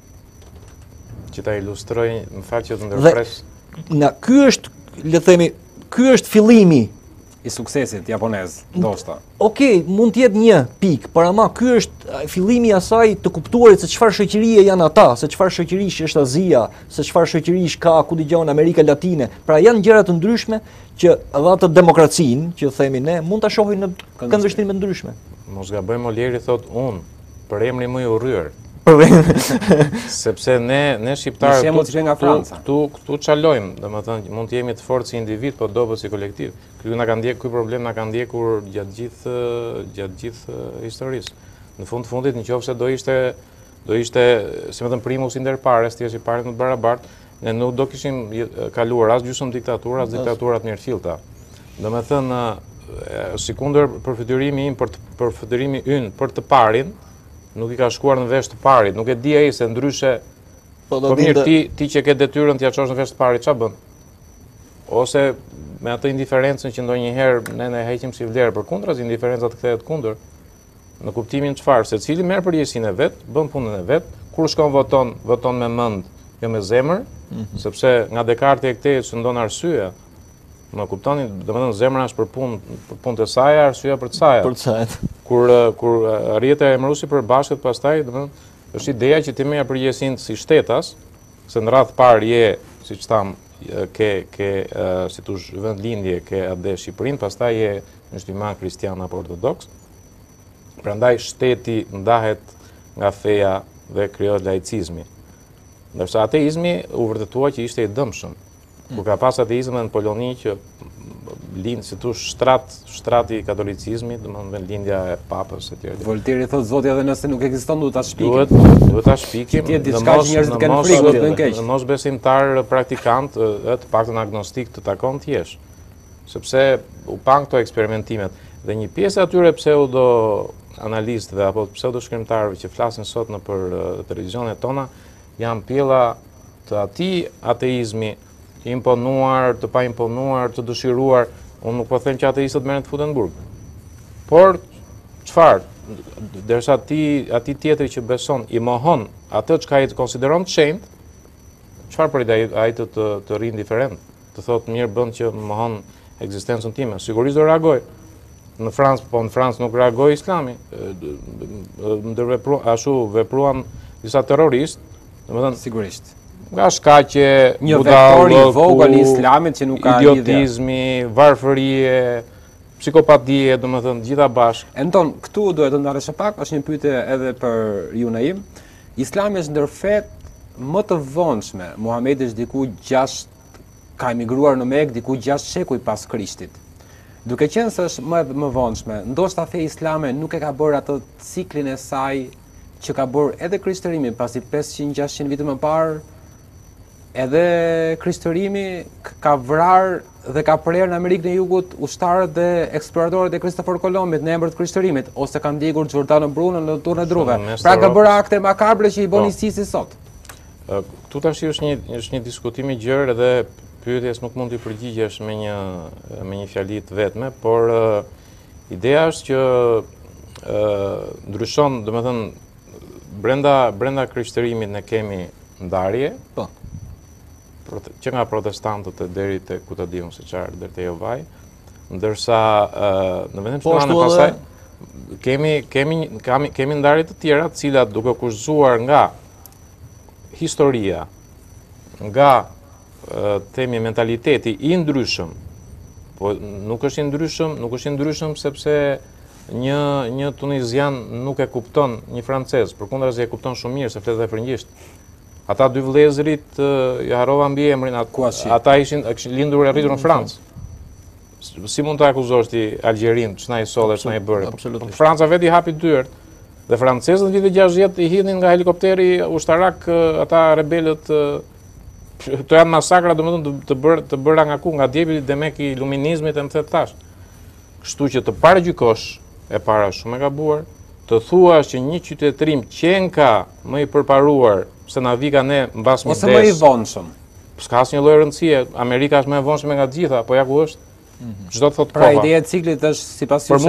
Që ta ilustroj, më fal që të ndërpres. Ky është, le të themi, ky është fillimi i suksesit japonez, ndoshta. Okej, mund të jetë një pikë, por ama ky është fillimi i asaj të kuptuarit se çfarë shoqërie janë ata, se çfarë shoqërish është Azia, se çfarë shoqërish ka ku dëgjon Amerika Latine. Pra janë gjëra të ndryshme që edhe atë demokracinë, që themi ne, mund ta shohim në këndvështrime të ndryshme. Mos gabojmë, Olieri thot unë, për emri më i urryer. Sepse ne shqiptarët këtu çalojmë, domethënë mund të jemi të fortë si individ, po dobët si kolektiv. Ky problem na ka ndjekur gjatë gjithë historisë. Në fundit nëse do ishte, si më thënë, primus inter pares, thjesht i paret më të barabartë, ne nuk do kishim kaluar as gjysmë diktaturë, as diktaturat mirëfillta. Domethënë, sikundër përfytyrimi im për të parin, nuk i ka shkuar në vesh të parit, nuk e di ai se ndryshe, po mirë ti që ke detyrën t'ia çosh në vesh të parit, ç'a bën? Ose me atë indiferencën që ndonjëherë ne heqim si vlerë, përkundër indiferenca të kthehet kundër, në kuptimin çfarë, secili merr përgjegjësinë e vet, bën punën e vet, kur shkon voton me mend, jo me zemër, sepse nga Descartes e kthehet që ndon arsye. Më kuptoni, domethënë zemra është për punë të saj, arsyeja për të saj. Për të saj. Kur arrihet e emëruesi për bashkët, pastaj domethënë është ideja që ti merr përgjegjësinë si shtetas, se në radhë parë je, siç tham, ke si thosh vendlindje, ke atë Shqipërinë, pastaj je musliman, kristian apo ortodoks. Prandaj shteti ndahet nga feja dhe krijohet laicizmi. Ndërsa ateizmi u vërtetua që ishte i dëmshëm. Kur ka pas ateizmin në Poloni që lind si thosh shtrati i katolicizmit, domethënë vendlindja e papës etj. Voltaire thotë zoti edhe nëse nuk ekziston duhet ta shpikim. Duhet ta shpikim. Diçka që njerëzit kanë frikë të bëjnë keq. Mos besimtar praktikant, të paktën agnostik të takon të jesh. Sepse u pan këto eksperimentimet dhe një pjesë atyre pseudo analistëve apo pseudo shkrimtarëve që flasin sot nëpër televizionet tona janë pjella të atij ateizmi të imponuar, të pa imponuar, të dëshiruar. Unë nuk po them që ateistët merren të futen në burg. Por çfarë? derisa ati tjetri që beson i mohon atë çka ai konsideron të shenjtë, çfarë prit ai të rri indiferent, të thotë mirë bën që mohon ekzistencën time. Sigurisht do reagoj. Në Francë nuk reagoi Islami. Ashtu vepruan disa terroristë, domethënë Sigurisht. nga shkaqe Një vektor i vogël i Islamit që nuk ka lidhje. idiotizmi, varfërie, psikopatie, domethënë gjitha bashkë. Anton, këtu duhet të ndalesh pak, është një pyetje edhe për ju Naim. Islami është ndër fetë më të vonshme. Muhamedi është diku ka emigruar në Mekë diku 6 shekuj pas Krishtit. Duke qenë se është më vonshme, ndoshta feja islame nuk e ka bërë atë ciklin e saj që ka bërë edhe krishterimi pasi 500-600 vite më parë, edhe krishterimi ka vrarë dhe ka prerë në Amerikën e Jugut ushtarët dhe eksploratorët e Kristofor Kolombit në emër të krishterimit, ose kanë ndjekur Giordano Bruno në turën e druve. Pra ka bërë akte makabre që i bën ISIS sot. Këtu tash është një diskutim i gjerë dhe pyetjes nuk mund t'i përgjigjesh me një fjali të vetme, por ideja është që ndryshon, domethënë brenda krishterimit ne kemi ndarje, Po. që nga protestantët e deri te ku ta diun se çfarë deri te Jehovaj, ndërsa në vendim Po, shtuan e pasaj kemi ndarje të tjera, të cilat duke kushzuar nga historia, nga themi mentaliteti i ndryshëm, po nuk është i ndryshëm sepse një tunizian nuk e kupton një francez, përkundrazi e kupton shumë mirë se flet edhe frëngjisht. Ata dy vëllezërit, ja harrova mbi emrin, ata ishin lindur e rritur në Francë. Si mund të akuzosh ti Algjerin, ç'na i solle, ç'na i bëre? Franca vetë i hapi dyert. Dhe francezët në vitet 60 i hidhin nga helikopteri ushtarak ata rebelët. Këto janë masakra domethënë të bëra nga ku, nga djepi demek i iluminizmit e më thet tash. Kështu që të parajgjykosh e para shumë e gabuar, të thuash që një qytetërim qenë ka më i përparuar se na vika ne mbas një ose më i vonshëm. S'ka asnjë lloj rëndësie. Amerika është më e vonshme nga të gjitha, po ja ku është? Çdo të thotë Pra koha. ideja e ciklit është sipas Për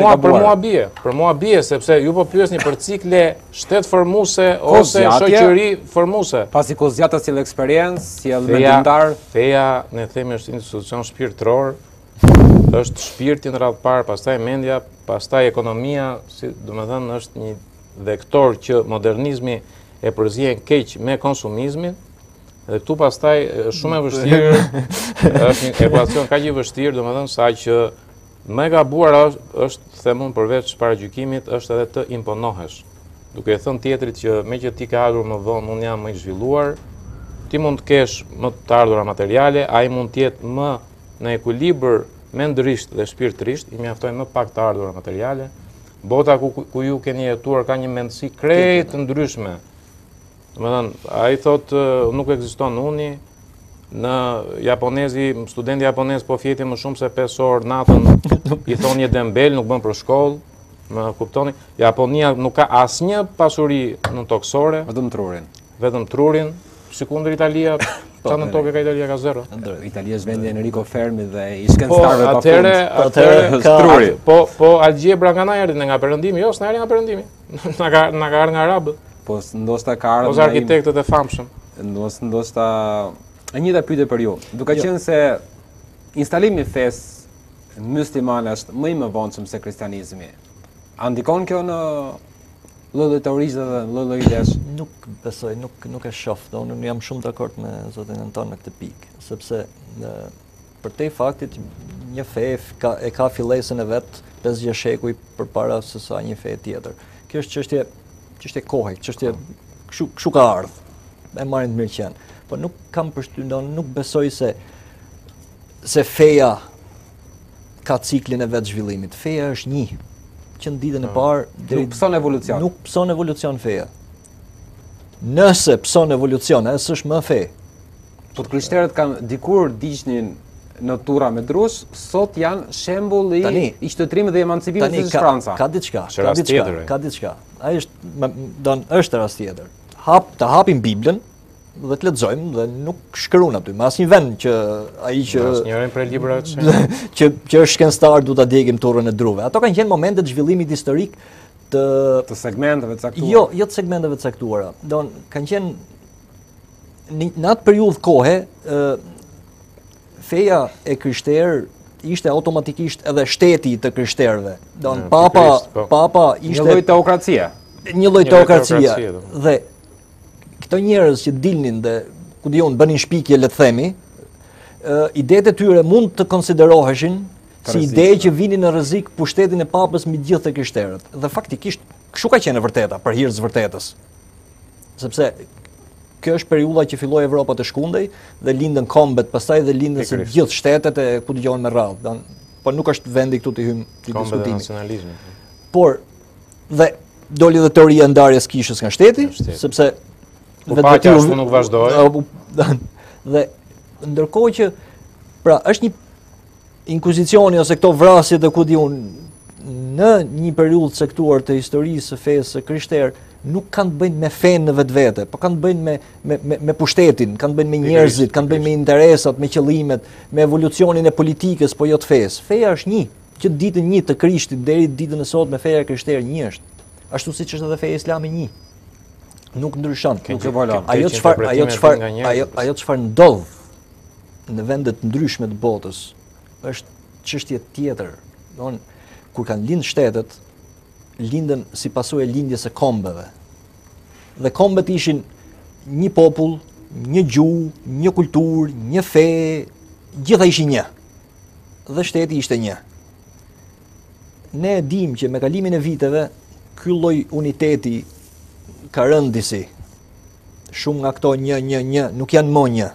mua bie, sepse ju po pyesni për cikle shtet formuese ose shoqëri formuese. Pasi kozjata sjell eksperiencë, sjell mendimtar. Feja, ne themi, është institucion shpirtëror, është shpirti në radhë parë, pastaj mendja, pastaj ekonomia, domethënë është një vektor që modernizmi e përzien keq me konsumizmin. Dhe këtu pastaj shumë e vështirë, është një ekuacion kaq i vështirë, domethënë sa që më e gabuar është themun përveç paragjykimit, është edhe të imponohesh. Duke e thënë tjetrit që me që ti ka ardhur më vonë, unë jam më i zhvilluar, ti mund të kesh më të ardhura materiale, ai mund të jetë më në ekuilibër mendërisht dhe shpirtërisht, i mjaftojnë më pak të ardhura materiale. Bota ku ju keni jetuar ka një mendësi krejt të ndryshme. Domethënë, ai thotë nuk ekziston uni. Në studenti japonez po fjeti më shumë se 5 orë natën, i thonë një dembel, nuk bën për shkollë, më kuptoni? Japonia nuk ka asnjë pasuri në toksore, vetëm trurin, sikundër Italia, çfarë në tokë ka Italia ka zero. Italia është vendi Enrico Fermi dhe i shkencëtarëve pafund. Atëherë po algebra nga na erdhi nga perëndimi, jo, s'na erdhi nga perëndimi. Na ka ardhur nga arabët. Po ndoshta ka ardhur ose arkitektët e famshëm. Ndoshta e njëjta pyetje për ju. Duke qenë se instalimi i fesë muslimane është më i mëvonshëm se kristianizmi. A ndikon kjo në lloj teorizë dhe lloj idesh? Nuk besoj, nuk e shoh. Unë jam shumë dakord me zotin Anton në këtë pikë, sepse për te faktit një fe e ka fillesën e vet 50 shekuj përpara se sa një fe tjetër. Kjo është çështje kohe, çështje kështu ka ardhur. E marrin të mirë qenë. Po nuk kam përshtypjen, nuk besoj se feja ka ciklin e vet zhvillimit. Feja është një që në ditën e parë nuk pson evolucion. Nuk pson evolucion feja. Nëse pson evolucion, s'është më fe. Po të krishterët kanë dikur diqnin në tura me drush, sot janë shembull i shtëtrimit dhe emancipimit në Franca. Ka diçka. Ai është rast tjetër. Ta hapim Biblën dhe të lexojmë dhe nuk shkruan aty, me asnjë vend që ai që asnjërin prej librave që është shkencëtar du ta djegim turrën e druve. Ato kanë qenë momentet zhvillimit historik të segmenteve të caktuara. Jo të segmenteve të caktuara. Kanë qenë në atë periudhë kohe, feja e krishterë ishte automatikisht edhe shteti të krishterëve. Papa ishte një lloj teokracie. Një lloj teokracie. Dhe këto njerëz që dilnin dhe ku diun bënin shpikje, le të themi, idetë e tyre mund të konsideroheshin si ide që vinin në rrezik pushtetin e papës mbi gjithë të krishterët. Dhe faktikisht kështu ka qenë e vërteta, për hir të vërtetës. Sepse kjo është periudha që filloi Evropa të shkundej dhe lindën kombet, pastaj dhe lindën se gjithë shtetet e ku dëgjohen me radhë. Po nuk është vendi këtu të hyjmë në diskutim. Nacionalizmi. Por dhe doli edhe teoria e ndarjes kishës nga shteti, sepse vetë ashtu nuk vazhdoi. Dhe ndërkohë që pra është një inkuzicioni ose këto vrasjet e ku diun në një periudhë caktuar të historisë së fesë së krishterë nuk kanë të bëjnë me fenë në vetvete, po kanë të bëjnë me pushtetin, kanë të bëjnë me njerëzit, kanë të bëjnë me interesat, me qëllimet, me evolucionin e politikës, po jo të fesë. Feja është një, që ditën 1 të Krishtit deri ditën e sotme feja krishterë një është. Ashtu siç është edhe feja islame një. Nuk ndryshon. Ajo çfarë ndodh në vende të ndryshme të botës është çështje tjetër. Kur kanë lind shtetet, lindën si pasojë e lindjes së kombeve. Dhe kombet ishin një popull, një gjuhë, një kulturë, një fe, gjitha ishin një. Dhe shteti ishte një. Ne e dimë që me kalimin e viteve, ky lloj uniteti ka rënë disi. Shumë nga këto një nuk janë më një.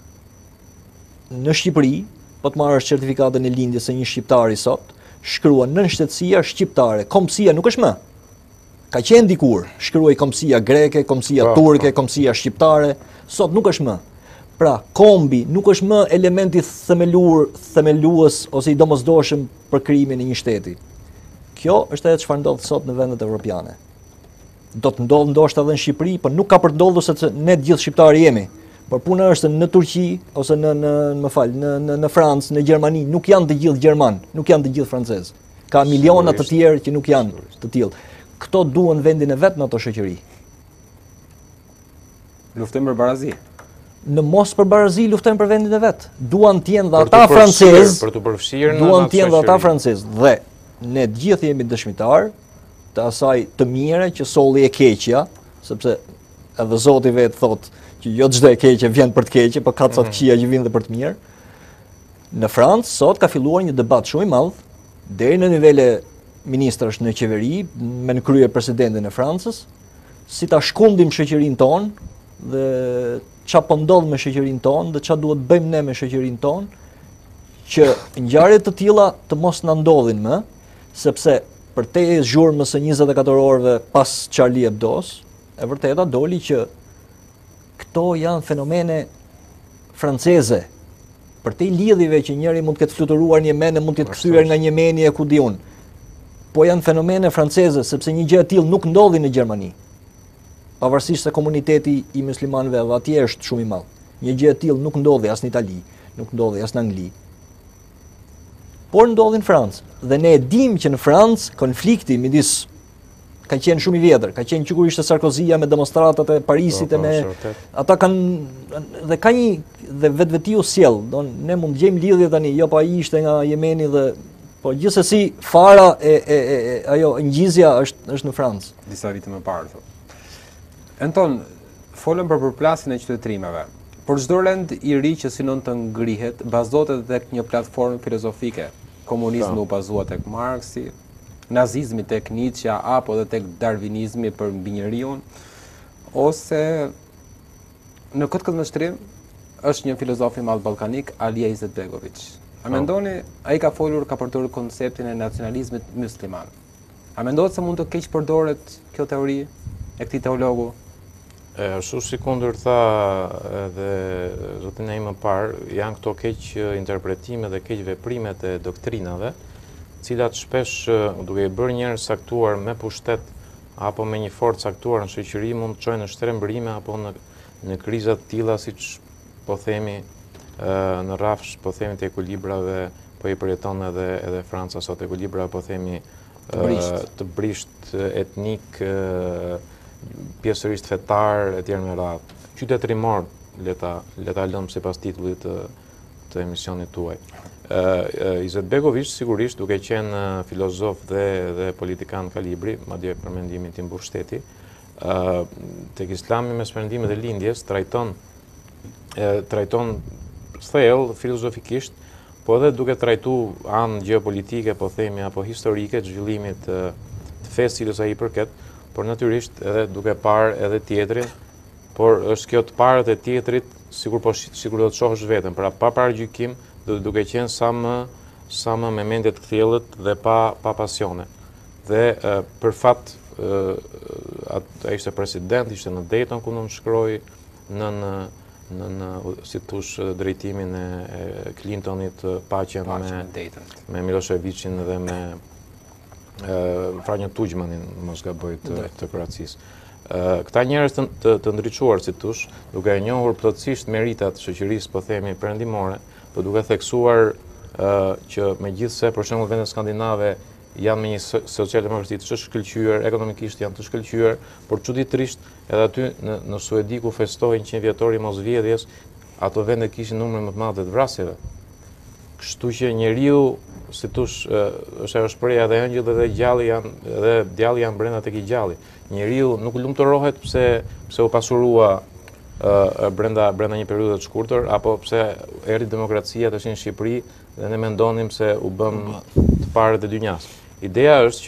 Në Shqipëri, po të marrësh certifikatën e lindjes së një shqiptari sot, shkruan nën shtetësia shqiptare, kombësia nuk është më. Ka qenë dikur, shkruaj kombësia greke, kombësia turke, kombësia shqiptare, sot nuk është më. Pra, kombi nuk është më elementi themelues ose i domosdoshëm për krijimin e një shteti. Kjo është ajo çfarë ndodh sot në vendet evropiane. Do të ndodh ndoshta edhe në Shqipëri, por nuk ka për të ndodhur se ne të gjithë shqiptarë jemi. Por puna është në Turqi ose në Francë, në Gjermani nuk janë të gjithë gjerman, nuk janë të gjithë francezë. Ka miliona të tjerë që nuk janë të tillë. Këto duan vendin e vet në ato shoqëri. Luftojmë për barazi. Në mos për barazi luftojmë për vendin e vet. Duan të jenë dhe ata francezë, për të përfshirë në duan të jenë dhe ata francezë dhe ne të gjithë jemi dëshmitar të asaj të mire që solli e keqja, sepse edhe Zoti vetë thotë që jo çdo e keqe vjen për të keqe, por ka ca të këqija që vijnë dhe për të mirë. Në Francë sot ka filluar një debat shumë i madh deri në nivele ministrash në qeveri me në krye presidentin e Francës, si ta shkundim shoqërinë tonë dhe çfarë po ndodh me shoqërinë tonë dhe çfarë duhet bëjmë ne me shoqërinë tonë që ngjarje të tilla të mos na ndodhin më, sepse përtej zhurmës së 24 orëve pas Charlie Hebdo's, e vërteta doli që këto janë fenomene franceze. Përtej lidhjeve që njëri mund të ketë fluturuar në Yemen, mund të jetë kthyer nga Yemeni e ku diun. Po janë fenomene franceze, sepse një gjë e tillë nuk ndodhi në Gjermani. Pavarësisht se komuniteti i muslimanëve edhe atje është shumë i madh. Një gjë e tillë nuk ndodhi as në Itali, nuk ndodhi as në Angli. Por ndodhi në Francë. Dhe ne e dimë që në Francë konflikti midis ka qenë shumë i vjetër, ka qenë që kur ishte Sarkozia me demonstratat e Parisit e me ata kanë dhe ka një dhe vetvetiu sjell, ne mund gjejmë lidhje tani, jo pa ai ishte nga Yemeni dhe po gjithsesi fara ajo ngjizja është në Francë. Disa vite më parë thotë. Anton, folëm për përplasjen e qytetërimeve. Por çdo rend i ri që synon të ngrihet, bazohet tek një platformë filozofike. Komunizmi u bazua tek Marksi, nazizmi tek Nietzsche apo edhe tek darwinizmi për mbi njeriu, ose në këtë këndvështrim është një filozof i madh ballkanik, Alija Izetbegović. A mendoni ai ka folur, ka përdorur konceptin e nacionalizmit musliman? A mendohet se mund të keq përdoret kjo teori e këtij teologu? Ashtu si kundër tha edhe zotina ime më parë, janë këto keq interpretime dhe keq veprimet e doktrinave, cilat shpesh duke i bërë njerëz saktuar me pushtet apo me një forcë saktuar në shoqëri mund të çojnë në shtrembrime apo në kriza të tilla siç po themi në rrafsh po themi të ekuilibrave, po i përjeton edhe Franca sot ekuilibra po themi të brisht etnik, pjesërisht fetar, etj. Me radhë. Qytetërimor, le ta lëmë sipas titullit të emisionit tuaj. Izetbegović sigurisht duke qenë filozof dhe politikan kalibri, madje për mendimin tim mbushteti, tek Islami mes perëndimit dhe lindjes trajton thellë filozofikisht, po edhe duke trajtuar anë gjeopolitike, po themi, apo historike të zhvillimit të fesë cilës ai përket, por natyrisht edhe duke parë edhe tjetrin, por është kjo të parët e tjetrit sikur do të shohësh veten, pra pa paragjykim, duke qenë sa më me mendje të kthjellët dhe pa pasione. Dhe për fat ai ishte president, ishte në Dayton ku nëmë shkroi në si thush drejtimin e Clintonit, paqen me Milosevicin dhe me Franjo Tuđmanin, mos gaboj të Kroacisë. Këta njerëz të ndriçuar, si thush, duke e njohur plotësisht meritat shoqërisë, po themi, perëndimore, po duke theksuar që megjithse për shembull vendet skandinave janë me një socialdemokraci të shkëlqyer, ekonomikisht janë të shkëlqyer, por çuditërisht edhe aty në Suedi ku festohen 100 vjetori i mosvjedhjes, ato vende kishin numrin më të madh të vrasjeve. Kështu që njeriu, si thosh, është ajo shpreha dhe ëngjëll dhe gjalli dhe djalli janë brenda tek i gjalli. Njeriu nuk lumturohet pse u pasurua brenda një periudhe të shkurtër, apo pse erdhi demokracia tash në Shqipëri dhe ne mendonim se u bëm të parët e dynjas. Ideja është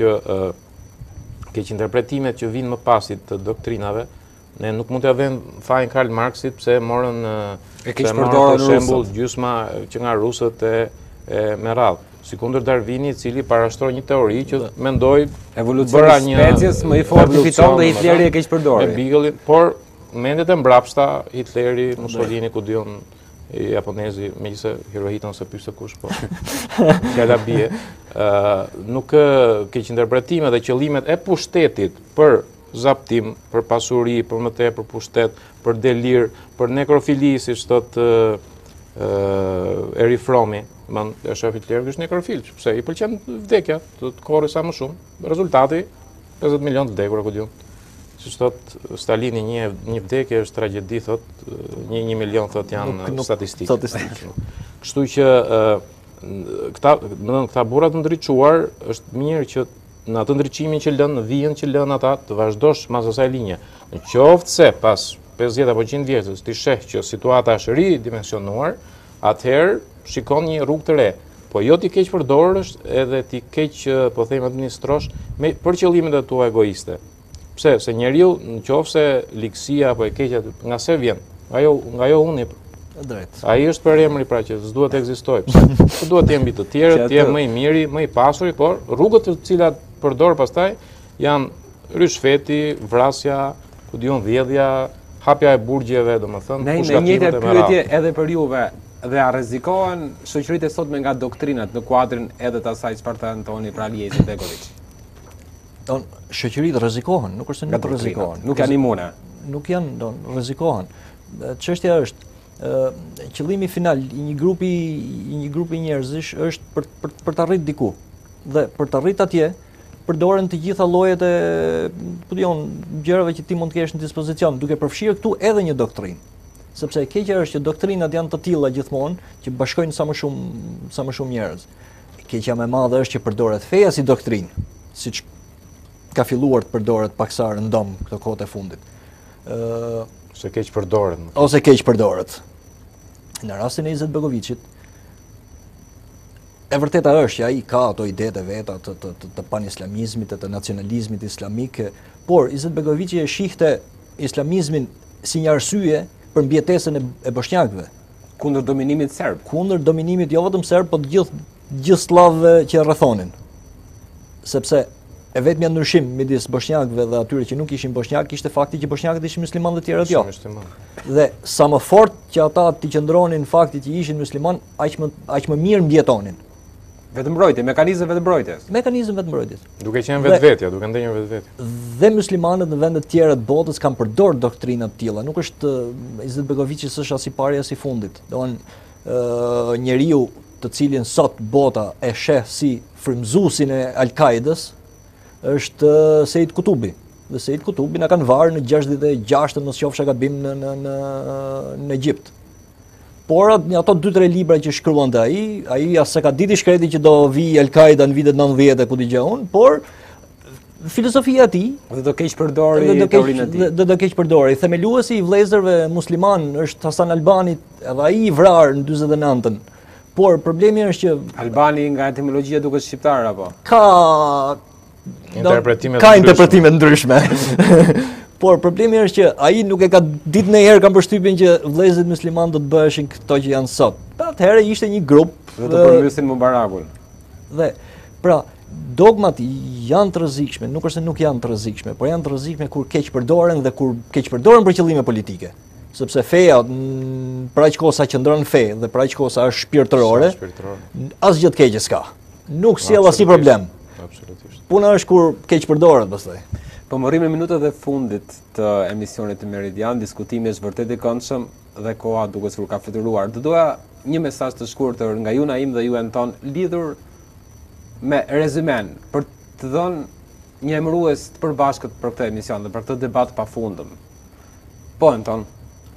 që keq interpretimet që vinë më pasit të doktrinave, ne nuk mund t'ia vëmë fajin Karl Marxit pse morën për shembull gjysma që nga rusët e me radhë. Sikundër Darwini, i cili parashtroi një teori që mendoi evolucioni i species më i fortë fiton dhe Hitleri e keq përdori. Me Beagle, por mendet e mbrapshta, Hitleri, Mussolini, ku diun japonezi, megjithëse Hirohito se pyeste kush, po. Fjala bie. Nuk keq interpretime dhe qëllimet e pushtetit për zaptim, për pasuri, për më tepër pushtet, për delir, për nekrofili, siç thotë Eri Fromi, e shef Hitleri është nekrofil, pse i pëlqen vdekja, të korrë sa më shumë. Rezultati 50 milion të vdekur, ku diun. Siç thot Stalini, një vdekje është tragjedi, thot 1 milion thot janë statistikë. Kështu që këta burra të ndriçuar është mirë që në atë ndriçimin që lën, në vijën që lën ata, të vazhdosh mas asaj linje. Në qoftë se pas 50 apo 100 vjetës ti sheh që situata është ridimensionuar, atëherë shikon një rrugë të re. Po jo ti keq përdorësh edhe ti keq, po them, administrosh për qëllimet e tua egoiste. Pse? Se njeriu, nëse ligësia apo e keqja nga se vjen, nga jo uni. Drejt. Ai është për emri pra që s'duhet të ekzistojë. Pse? Duhet të jenë mbi të tjerët, të jenë më i miri, më i pasuri, por rrugët të cilat përdor pastaj janë rishfeti, vrasja, ku diun vjedhja, hapja e burgjeve, domethënë, në njëjtë pyetje edhe për juve, dhe a rrezikohen shoqëritë sotme nga doktrinat në kuadrin edhe të asaj çfarë të Antoni pra Aliesi Begović? Shoqëritë rrezikohen, nuk është se nuk rrezikohen. Nuk janë imune. Nuk janë, rrezikohen. Çështja është qëllimi final i një grupi njerëzish është për të arritur diku. Dhe për të arritur atje përdoren të gjitha llojet e gjërave që ti mund të kesh në dispozicion, duke përfshirë këtu edhe një doktrinë. Sepse e keqja është që doktrinat janë të tilla gjithmonë që bashkojnë sa më shumë njerëz. Keqja më e madhe është që përdoret feja si doktrinë, siç ka filluar të përdoret paksa rëndom këto kohët e fundit. Ose keq përdoret. Ose keq përdoret. Në rastin e Izetbegovićit, e vërteta është që ai ka ato idetë veta të panislamizmit, të nacionalizmit islamik, por Izetbegovići e shihte islamizmin si një arsye për mbjetesën e bosnjakëve. Kundër dominimit serb. Kundër dominimit jo vetëm serb, por të gjithë slavëve që rrethonin. Sepse e vetmja ndryshim midis bosnjakëve dhe atyre që nuk ishin bosnjak ishte fakti që bosnjakët ishin muslimanë dhe tjerët jo. Dhe sa më fort që ata të qëndronin fakti që ishin musliman, aq më mirë mbjetonin. Vetëmbrojtje, mekanizëm vetëmbrojtjes. Mekanizëm vetëmbrojtjes. Duke qenë vetvetja, duke ndenjur vetvetja. Dhe muslimanët në vende të tjera të botës kanë përdorur doktrina të tilla. Nuk është Izetbegovići s'është as i pari as i fundit. Njeriu të cilin sot bota e sheh si frymëzuesin e Al-Qaedës, është Sejid Kutubi. Dhe Sejid Kutubi na kanë varë në 66, nëse qofsha gabim në Egjipt. Por ato 2-3 libra që shkruante ai as se ka ditë shkreti që do vi Al-Qaida në vitet 90 ku dëgjoj unë, por filozofia e tij do keq përdori teorinë e tij. Do keq përdori. Themeluesi i vëllezërve musliman është Hasan Albani, edhe ai i vrar në 49-ën. Por problemi është që Albani nga etimologjia duket shqiptar apo? Ka interpretime ndryshme. Por problemi është që ai nuk e ka ditë ndonjëherë kam përshtypjen që vëllezërit musliman do të bëheshin këto që janë sot. Atëherë ishte një grup do të përmbysin Mubarakun. Dhe pra dogmat janë të rrezikshme, nuk është se nuk janë të rrezikshme, por janë të rrezikshme kur keq përdoren dhe kur keq përdoren për qëllime politike. Sepse feja për aq kohë sa qëndron fe dhe për aq kohë sa është shpirtërore, asgjë të keqe s'ka. Nuk sjell asnjë problem. Absolutisht. Puna është kur keq përdoret pastaj. Po më rrim në minutat e fundit të emisionit të Meridian, diskutimi është vërtet i këndshëm dhe koha duket sikur ka fluturuar. Do doja një mesazh të shkurtër nga ju Naim dhe ju Anton lidhur me rezumen për të dhënë një emërues të përbashkët për këtë emision dhe për këtë debat pafundëm. Po Anton.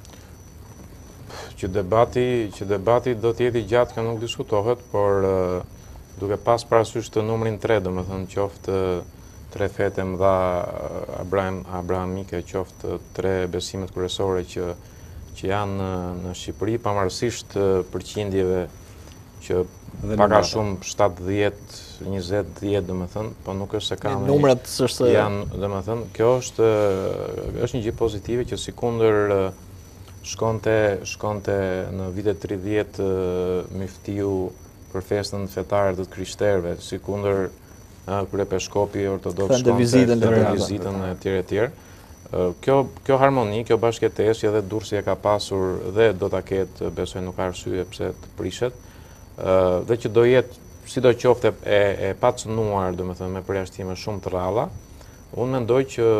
Që debati do të jetë i gjatë, kjo nuk diskutohet, por duke pas parasysh të numrin 3, domethënë qoftë 3 fete mëdha abrahamike, qoftë 3 besimet kryesore që janë në Shqipëri, pavarësisht përqindjeve që paka shumë 70, 20, 10 domethënë, po nuk është se ka numrat s'është janë domethënë, kjo është një gjë pozitive që sikundër shkonte në vitet 30 Miftiu për festën fetare të krishterëve, sikundër Kryepeshkopi ortodoks shkonte vizitën e tjerë. Kjo harmoni, kjo bashkëtesë edhe Durrësi e ka pasur dhe do ta ketë, besoj nuk ka arsye pse të prishet, dhe që do jetë sidoqofte e pacënuar, domethënë me përjashtime shumë të rralla. Unë mendoj që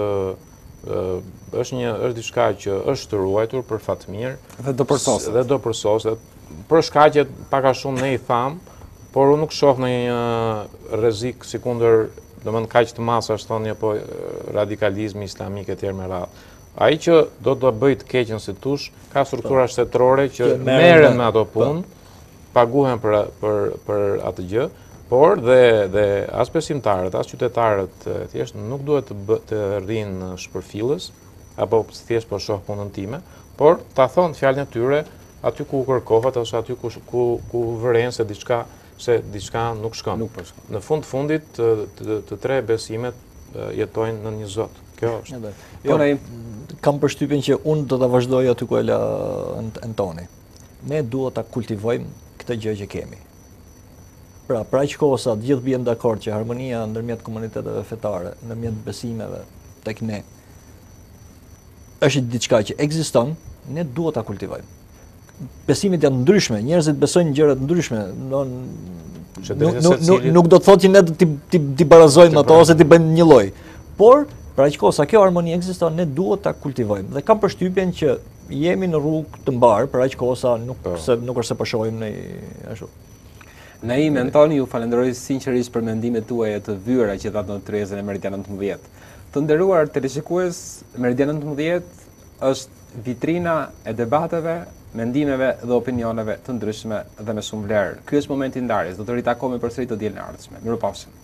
është diçka që është të ruajtur për fat mirë dhe do përsoset. Për shkaqe paka shumë ne i tham, por unë nuk shoh ndonjë rrezik sikundër, domethënë kaq të masash thonë po radikalizmi islamik etj me radhë. Ai që do të bëjë të keqen si tush, ka struktura shtetërore që merren me ato punë, paguhen për atë gjë, por dhe as besimtarët, as qytetarët thjesht nuk duhet të rrinë në shpërfillës apo thjesht po shoh punën time, por ta thonë fjalën e tyre aty ku kërkohet ose aty ku vëren se diçka nuk shkon. Në fundit të 3 besimet jetojnë në një Zot. Kjo është. Kam përshtypjen që unë do ta vazhdoj aty ku e la Antoni. Ne duhet ta kultivojmë këtë gjë që kemi. Pra aq kohë sa të gjithë bien dakord që harmonia ndërmjet komuniteteve fetare, ndërmjet besimeve tek ne është diçka që ekziston, ne duhet ta kultivojmë. Besimet janë ndryshme, njerëzit besojnë gjëra të ndryshme. Nuk do të thotë që ne ti barazojmë ato ose ti bëjmë një lloj. Por për aq kohë sa kjo harmoni ekziston, ne duhet ta kultivojmë. Dhe kam përshtypjen që jemi në rrugë të mbar për aq kohë sa nuk është se po shohim ne ashtu. Naim, Antoni, ju falenderoj sinqerisht për mendimet tuaja të vyera që thatë në tryezën e Meridian 19. Të nderuar teleshikues, Meridian 19 është vitrina e debateve, mendimeve dhe opinioneve të ndryshme dhe me shumë vlerë. Ky është momenti i ndarjes, do të ritakohemi përsëri të dielën e ardhshme. Mirupafshim.